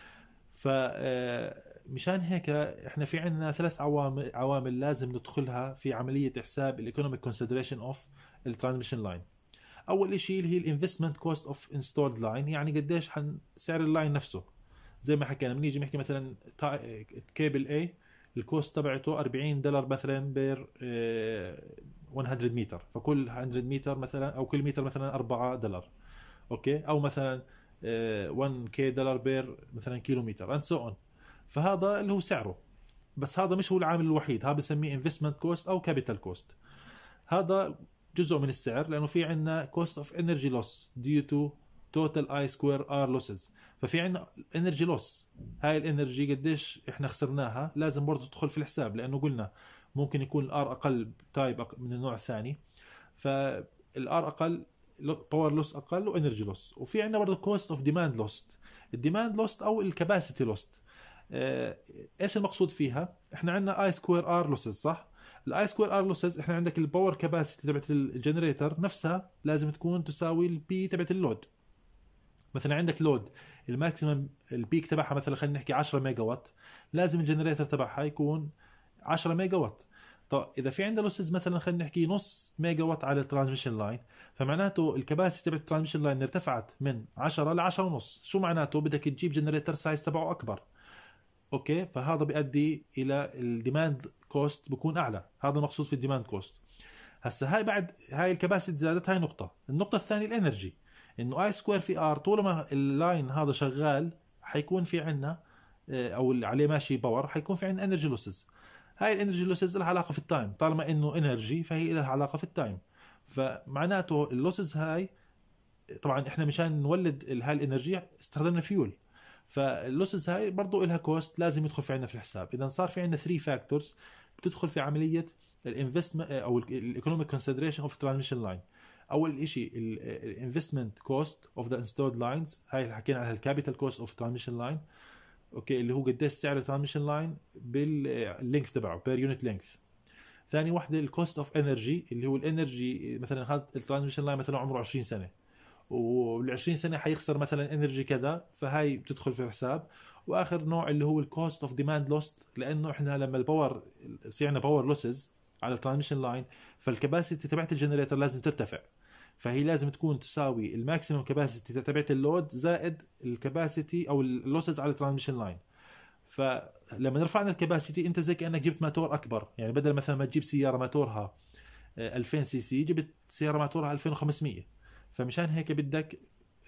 فمشان هيك احنا في عندنا 3 عوامل لازم ندخلها في عمليه حساب الايكونوميك كونسيدريشن اوف الترانسميشن لاين. اول شيء اللي هي الانفستمنت كوست اوف انستولد لاين، يعني قديش سعر اللاين نفسه. زي ما حكينا بنيجي نحكي مثلا كيبل A الكوست تبعته $40 مثلا بير 100 متر، فكل 100 متر مثلا او كل متر مثلا $4. اوكي، او مثلا 1k دولار بير مثلا كيلومتر اند سو اون. فهذا اللي هو سعره، بس هذا مش هو العامل الوحيد، هذا بنسميه انفستمنت كوست او كابيتال كوست. هذا جزء من السعر، لانه في عندنا كوست اوف انرجي لوس ديو تو توتال اي سكوير ار لوسز. ففي عندنا انرجي لوس، هاي الانرجي قديش احنا خسرناها لازم برضه تدخل في الحساب، لانه قلنا ممكن يكون الار اقل تايب من النوع الثاني. فالار اقل باور لوس اقل وانرجي لوس. وفي عندنا برضه كوست اوف ديماند لوست. الديماند لوست او الكباسيتي لوست، ايش المقصود فيها؟ احنا عندنا اي سكوير ار لوسز، صح؟ الاي سكوير ار لوسز احنا عندك الباور كباسيتي تبعت الجنريتر نفسها لازم تكون تساوي البي تبعت اللود. مثلا عندك لود الماكسيمم البيك تبعها مثلا خلينا نحكي 10 ميجا وات، لازم الجنريتر تبعها يكون 10 ميجا وات. طب اذا في عندنا لوسز مثلا خلينا نحكي نص ميجا وات على الترانسميشن لاين، فمعناته الكباسيتي تبع الترانسميشن لاين ارتفعت من 10 ل 10 ونص. شو معناته؟ بدك تجيب جنريتر سايز تبعه اكبر. اوكي، فهذا بيؤدي الى الديماند كوست بيكون اعلى. هذا المقصود في الديماند كوست. هسه هاي بعد هاي الكباسيتي زادت، هاي نقطه. النقطه الثانيه الانرجي، انه اي سكوير في ار طول ما اللاين هذا شغال حيكون في عندنا او عليه ماشي باور، حيكون في عندنا انرجي لوسز. هاي الانرجي لوسز لها علاقه في التايم، طالما انه انرجي فهي لها علاقه في التايم. فمعناته اللوسز هاي طبعا احنا مشان نولد هاي الانرجي استخدمنا فيول، فاللوسز هاي برضو لها كوست لازم يدخل في عندنا في الحساب. اذا صار في عندنا 3 فاكتورز بتدخل في عمليه الانفستمنت او الايكونوميك كونسيدريشن اوف ترانسميشن لاين. اول شيء الانفستمنت كوست اوف ذا انستولد لاينز، هاي اللي حكينا عنها الكابيتال كوست اوف ترانسميشن لاين. اوكي، اللي هو قديش سعر الترانسميشن لاين باللينث تبعه بير يونت لينث. ثاني وحده الكوست اوف انرجي، اللي هو الانرجي مثلا هذا الترانسميشن لاين مثلا عمره 20 سنه، وبال20 سنه حيخسر مثلا انرجي كذا، فهاي بتدخل في الحساب. واخر نوع اللي هو الكوست اوف ديماند لوست، لانه احنا لما الباور يصير عندنا باور لوسز على الترانسميشن لاين، فالكباسيتي تبعت الجنريتر لازم ترتفع، فهي لازم تكون تساوي الماكسيمم كباسيتي تبعت اللود زائد الكباسيتي او اللوسز على الترانسميشن لاين. فلما رفعنا الكباسيتي انت زي كانك جبت موتور اكبر، يعني بدل مثلا ما تجيب سياره موتورها 2000 سي سي جبت سياره موتورها 2500. فمشان هيك بدك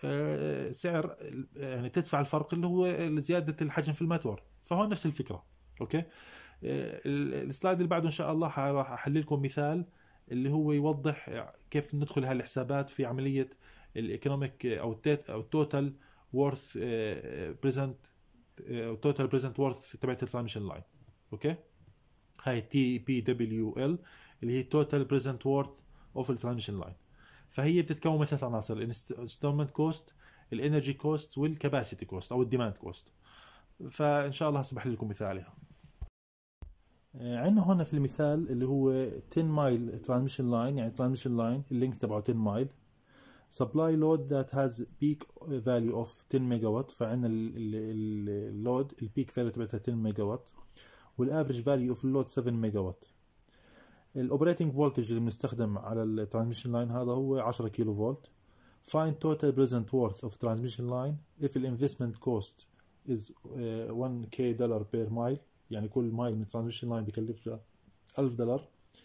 سعر يعني تدفع الفرق اللي هو زياده الحجم في الموتور. فهو نفس الفكره. اوكي، السلايد اللي بعده ان شاء الله راح احلل لكم مثال اللي هو يوضح كيف ندخل هالحسابات في عمليه الايكونوميك او التوتال وورث بريزنت توتال بريزنت وورث تبعت الترانسميشن لاين. اوكي، هاي تي بي دبليو ال اللي هي توتال بريزنت وورث اوف الترانسميشن لاين. فهي بتتكون من 3 عناصر: الانستولمنت كوست، الانرجي كوست، والكاباسيتي كوست او الديماند كوست. فان شاء الله هسه بحل لكم مثال عليها. عندنا هون في المثال اللي هو 10 مايل ترانسميشن لاين، يعني ترانسميشن لاين اللينك تبعه 10 مايل، supply load that has peak value of 10 ميجا وات. فعندنا اللود البيك فاليو تبعتها 10 ميجا وات، والافريج فاليو اوف اللود 7 ميجا وات. الاوبريتنج فولتج اللي بنستخدم على الترانسميشن لاين هذا هو 10 كيلو فولت. find total present worth of transmission line if the investment cost is 1k دولار بير مايل، يعني كل مايل من الترانسميشن لاين بكلف $1000.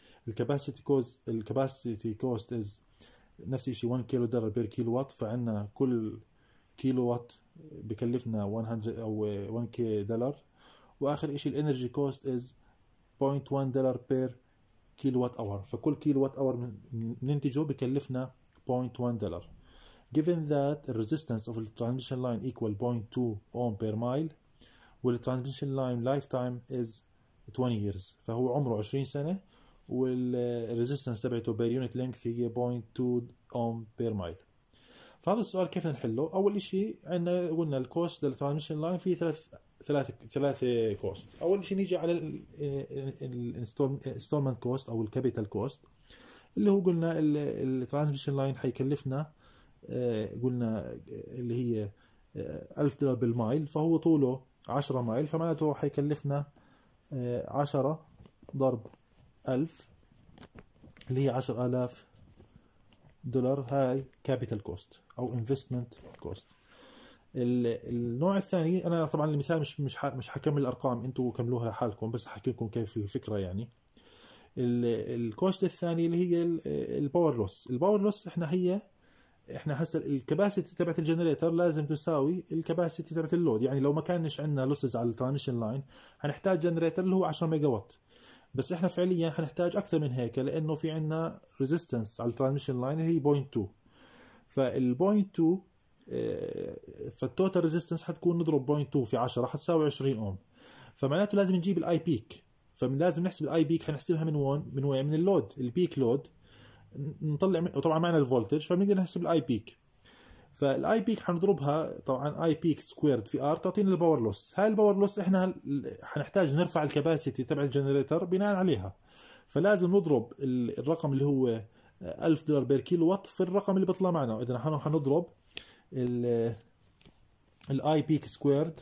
الكاباسيتي كوست از نفس الشيء 1 كيلو دولار بير كيلو وات، فعندنا كل كيلو وات بكلفنا 100 او 1 كي دولار. واخر شيء الانرجي كوست از 0.1 دولار بير كيلو وات اور، فكل كيلو وات اور بننتجه بكلفنا 0.1 دولار. given that the resistance of the transmission line equal 0.2 ohm per mile والtransmission line lifetime is 20 years، فهو عمره 20 سنة والريزيستنس تبعته بير يونت لينث هي 0.2 اوم بير مايل. فهذا السؤال كيف نحله؟ اول شيء عندنا قلنا الكوست للترانسميشن لاين في ثلاث كوست. اول شيء نيجي على الانستولمنت كوست او الكابيتال كوست، اللي هو قلنا الترانسميشن لاين حيكلفنا قلنا اللي هي $1000 بالمايل، فهو طوله 10 مايل، فمعناته حيكلفنا 10 ضرب 1000 اللي هي $10,000. هاي كابيتال كوست او انفستمنت كوست. النوع الثاني انا طبعا المثال مش حكمل الارقام، انتم كملوها لحالكم، بس حكي لكم كيف الفكره. يعني الكوست الثاني اللي هي الباور لوس. الباور لوس احنا هسه الكباسيتي تبعت الجنريتر لازم تساوي الكباسيتي تبعت اللود. يعني لو ما كانش عندنا لوسز على الترانسميشن لاين هنحتاج جنريتر اللي هو 10 ميجا وات، بس احنا فعليا حنحتاج اكثر من هيك، لانه في عندنا ريزيستنس على الترانسميشن لاين هي 0.2. فال 0.2 فالتوتال ريزيستنس حتكون نضرب 0.2 في 10 حتساوي 20 اوم، فمعناته لازم نجيب الاي بيك. فلازم نحسب الاي بيك، حنحسبها من وين؟ من اللود، البيك لود نطلع طبعا معنا الفولتج، فبنقدر نحسب الاي بيك. فالاي بيك حنضربها طبعا اي بيك سكويرد في ار تعطينا الباور لوس. هاي الباور لوس احنا حنحتاج نرفع الكباسيتي تبع الجنريتر بناء عليها، فلازم نضرب الرقم اللي هو $1000 بير كيلو وات في الرقم اللي بيطلع معنا. اذا حنضرب الاي بيك سكويرد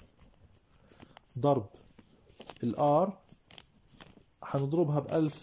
ضرب الار، حنضربها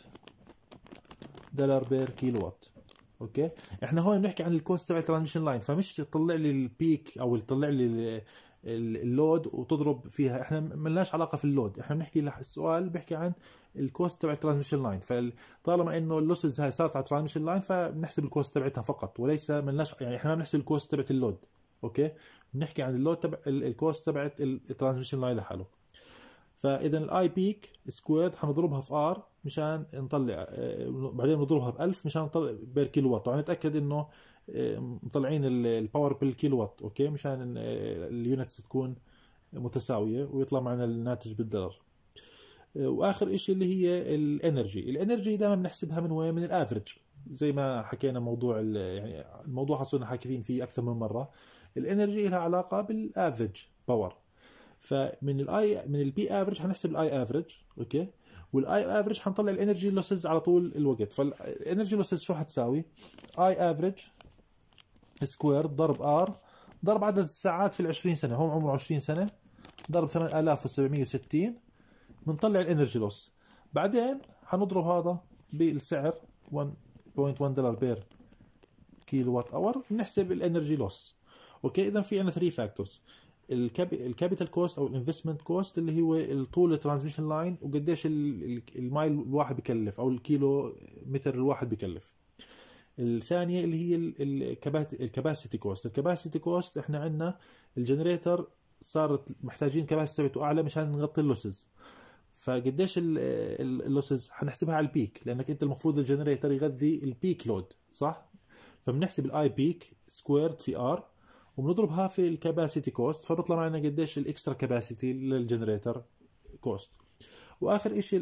$1000 بير كيلو وات. اوكي، احنا هون بنحكي عن الكوست تبع الترانسميشن لاين، فمش تطلع لي البيك او تطلع لي اللود وتضرب فيها، احنا ملناش علاقه في اللود، احنا بنحكي السؤال بيحكي عن الكوست تبع الترانسميشن لاين. فطالما انه اللوسز هاي صارت على الترانسميشن لاين فبنحسب الكوست تبعتها فقط، وليس ملناش يعني احنا ما بنحسب الكوست تبعت اللود. اوكي، بنحكي عن اللود تبع الكوست تبعت الترانسميشن لاين لحاله. فاذا الاي بيك سكويرد حنضربها في ار مشان نطلع، بعدين نضربها ب1000 مشان نطلع بير كيلو وات. طبعا نتاكد انه مطلعين الباور بالكيلو وات، اوكي، مشان اليونتس تكون متساويه ويطلع معنا الناتج بالدولار. واخر شيء اللي هي الانرجي دائما بنحسبها من وين؟ من الافرج. زي ما حكينا موضوع يعني الموضوع حصلنا حاكيين فيه اكثر من مره. الانرجي لها علاقه بالافرج باور. فمن من البي افريج حنحسب الاي افريج، اوكي، والاي افريج حنطلع الانرجي لوسز على طول الوقت. فالانرجي لوسز شو حتساوي؟ اي افريج سكوير ضرب ار ضرب عدد الساعات في ال20 سنه، هم عمره 20 سنه، ضرب 8760، بنطلع الانرجي لوس. بعدين حنضرب هذا بالسعر $1.1 بير كيلو وات اور، بنحسب الانرجي لوس. اوكي، اذا في عندنا 3 فاكتورز: الكابيتال كوست او الانفستمنت كوست اللي هو طول الترانسميشن لاين وقديش المايل الواحد بكلف او الكيلو متر الواحد بكلف. الثانيه اللي هي الكباسيتي كوست. الكباسيتي كوست احنا عندنا الجنريتر صارت محتاجين كباسيتي تبعته اعلى مشان نغطي اللوسز، فقديش اللوسز حنحسبها على البيك، لانك انت المفروض الجنريتر يغذي البيك لود، صح؟ فبنحسب الاي بيك سكويرد في ار وبنضربها في الكاباسيتي كوست، فبطلع معنا قديش الاكسترا كاباسيتي للجنريتر كوست. واخر شيء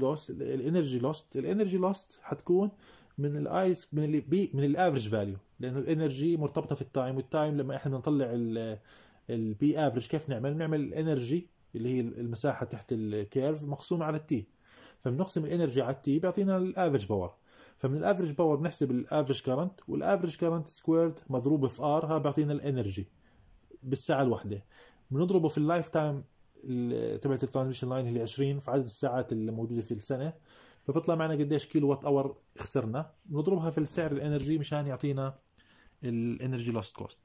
الانرجي لوست حتكون من الايس من الافريج فاليو، لانه الانرجي مرتبطه في التايم، والتايم لما احنا بنطلع البي افريج كيف نعمل الانرجي اللي هي المساحه تحت الكيرف مقسومه على التي، فبنقسم الانرجي على التي بيعطينا الافريج باور. فمن الافريج باور بنحسب الافريج كارنت، والافريج كارنت سكويرد مضروب في ار، هذا بيعطينا الانرجي بالساعه الواحده. بنضربه في اللايف تايم تبعت الترانسميشن لاين اللي 20 في عدد الساعات اللي موجوده في السنه، فبيطلع معنا قديش كيلو وات اور خسرنا، بنضربها في السعر الانرجي مشان يعطينا الانرجي لوست كوست.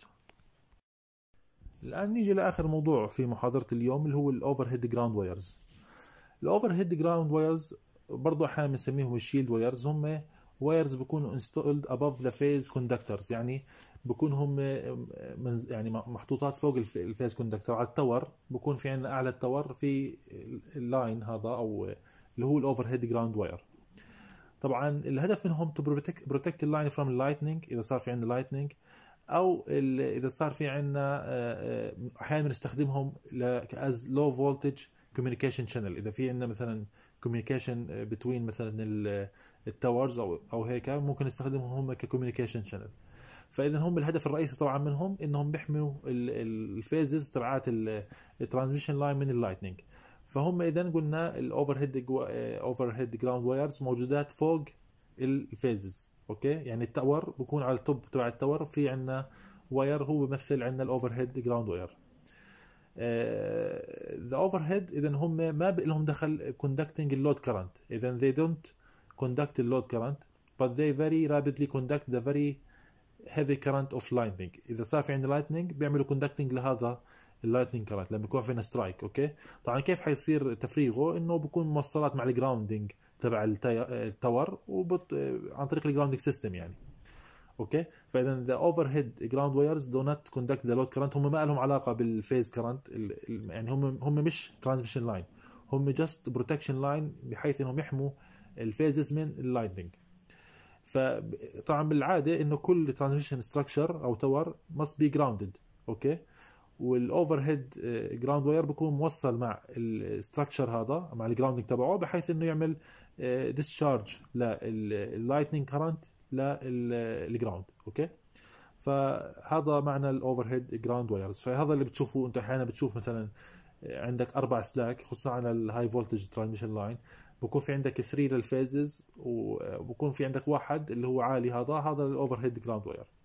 الان نيجي لاخر موضوع في محاضره اليوم اللي هو الاوفر هيد جراوند وايرز. الاوفر هيد جراوند وايرز برضه احيانا بنسميهم الشيلد وايرز. هم وايرز بيكونوا installed above the phase conductors، يعني بكون هم يعني محطوطات فوق الفيز كوندكتور على التور. بكون في عندنا اعلى التور في اللاين هذا او اللي هو الاوفر هيد جراوند واير. طبعا الهدف منهم تو بروتكت اللاين فروم اللايتنينج اذا صار في عندنا لايتنينج، او اذا صار في عندنا احيانا بنستخدمهم as low voltage communication channel. اذا في عندنا مثلا communication between مثلا التاورز او هيك ممكن نستخدمهم هم ككوميونيكيشن شانل. فاذا هم الهدف الرئيسي طبعا منهم انهم بيحموا الفيزز تبعات الترانسميشن لاين من اللايتنينج. فهم اذا قلنا اوفر هيد جراوند وايرز موجودات فوق الفيزز، اوكي، يعني التاور بكون على التوب تبع التاور في عندنا واير هو بيمثل عندنا الاوفر هيد جراوند واير. the overhead اذا هم ما لهم دخل conducting the load current، اذا they don't conduct the load current but they very rapidly conduct the very heavy current of lightning. اذا صار في عندنا lightning بيعملوا conducting لهذا اللايتنينج كارنت لما يكون فينا سترايك. اوكي، طبعا كيف حيصير تفريغه؟ انه بكون موصلات مع الجراوندينج تبع التاور عن طريق الجراوندينج سيستم يعني. اوكي، فاذا the overhead ground wires do not conduct the load current. هم ما لهم علاقه بالفيز كرنت، يعني هم مش ترانسميشن لاين، هم جاست بروتكشن لاين بحيث انهم يحموا الفيزز من اللايتنينج. فطبعا بالعاده انه كل ترانسميشن ستراكشر او تاور must be grounded. اوكي، والاوفر هيد جراوند واير بيكون موصل مع الستراكشر هذا مع الجراوندينج تبعه بحيث انه يعمل ديسشارج لللايتنينج كرنت للجراوند. اوكي، فهذا معنى الاوفر هيد جراوند وايرز. فهذا اللي بتشوفوه انت احيانا، بتشوف مثلا عندك 4 سلاك، خصوصا على الهاي فولتج ترانسميشن لاين، بكون في عندك 3 للفيزز، وبكون في عندك واحد اللي هو عالي، هذا الاوفر هيد جراوند واير.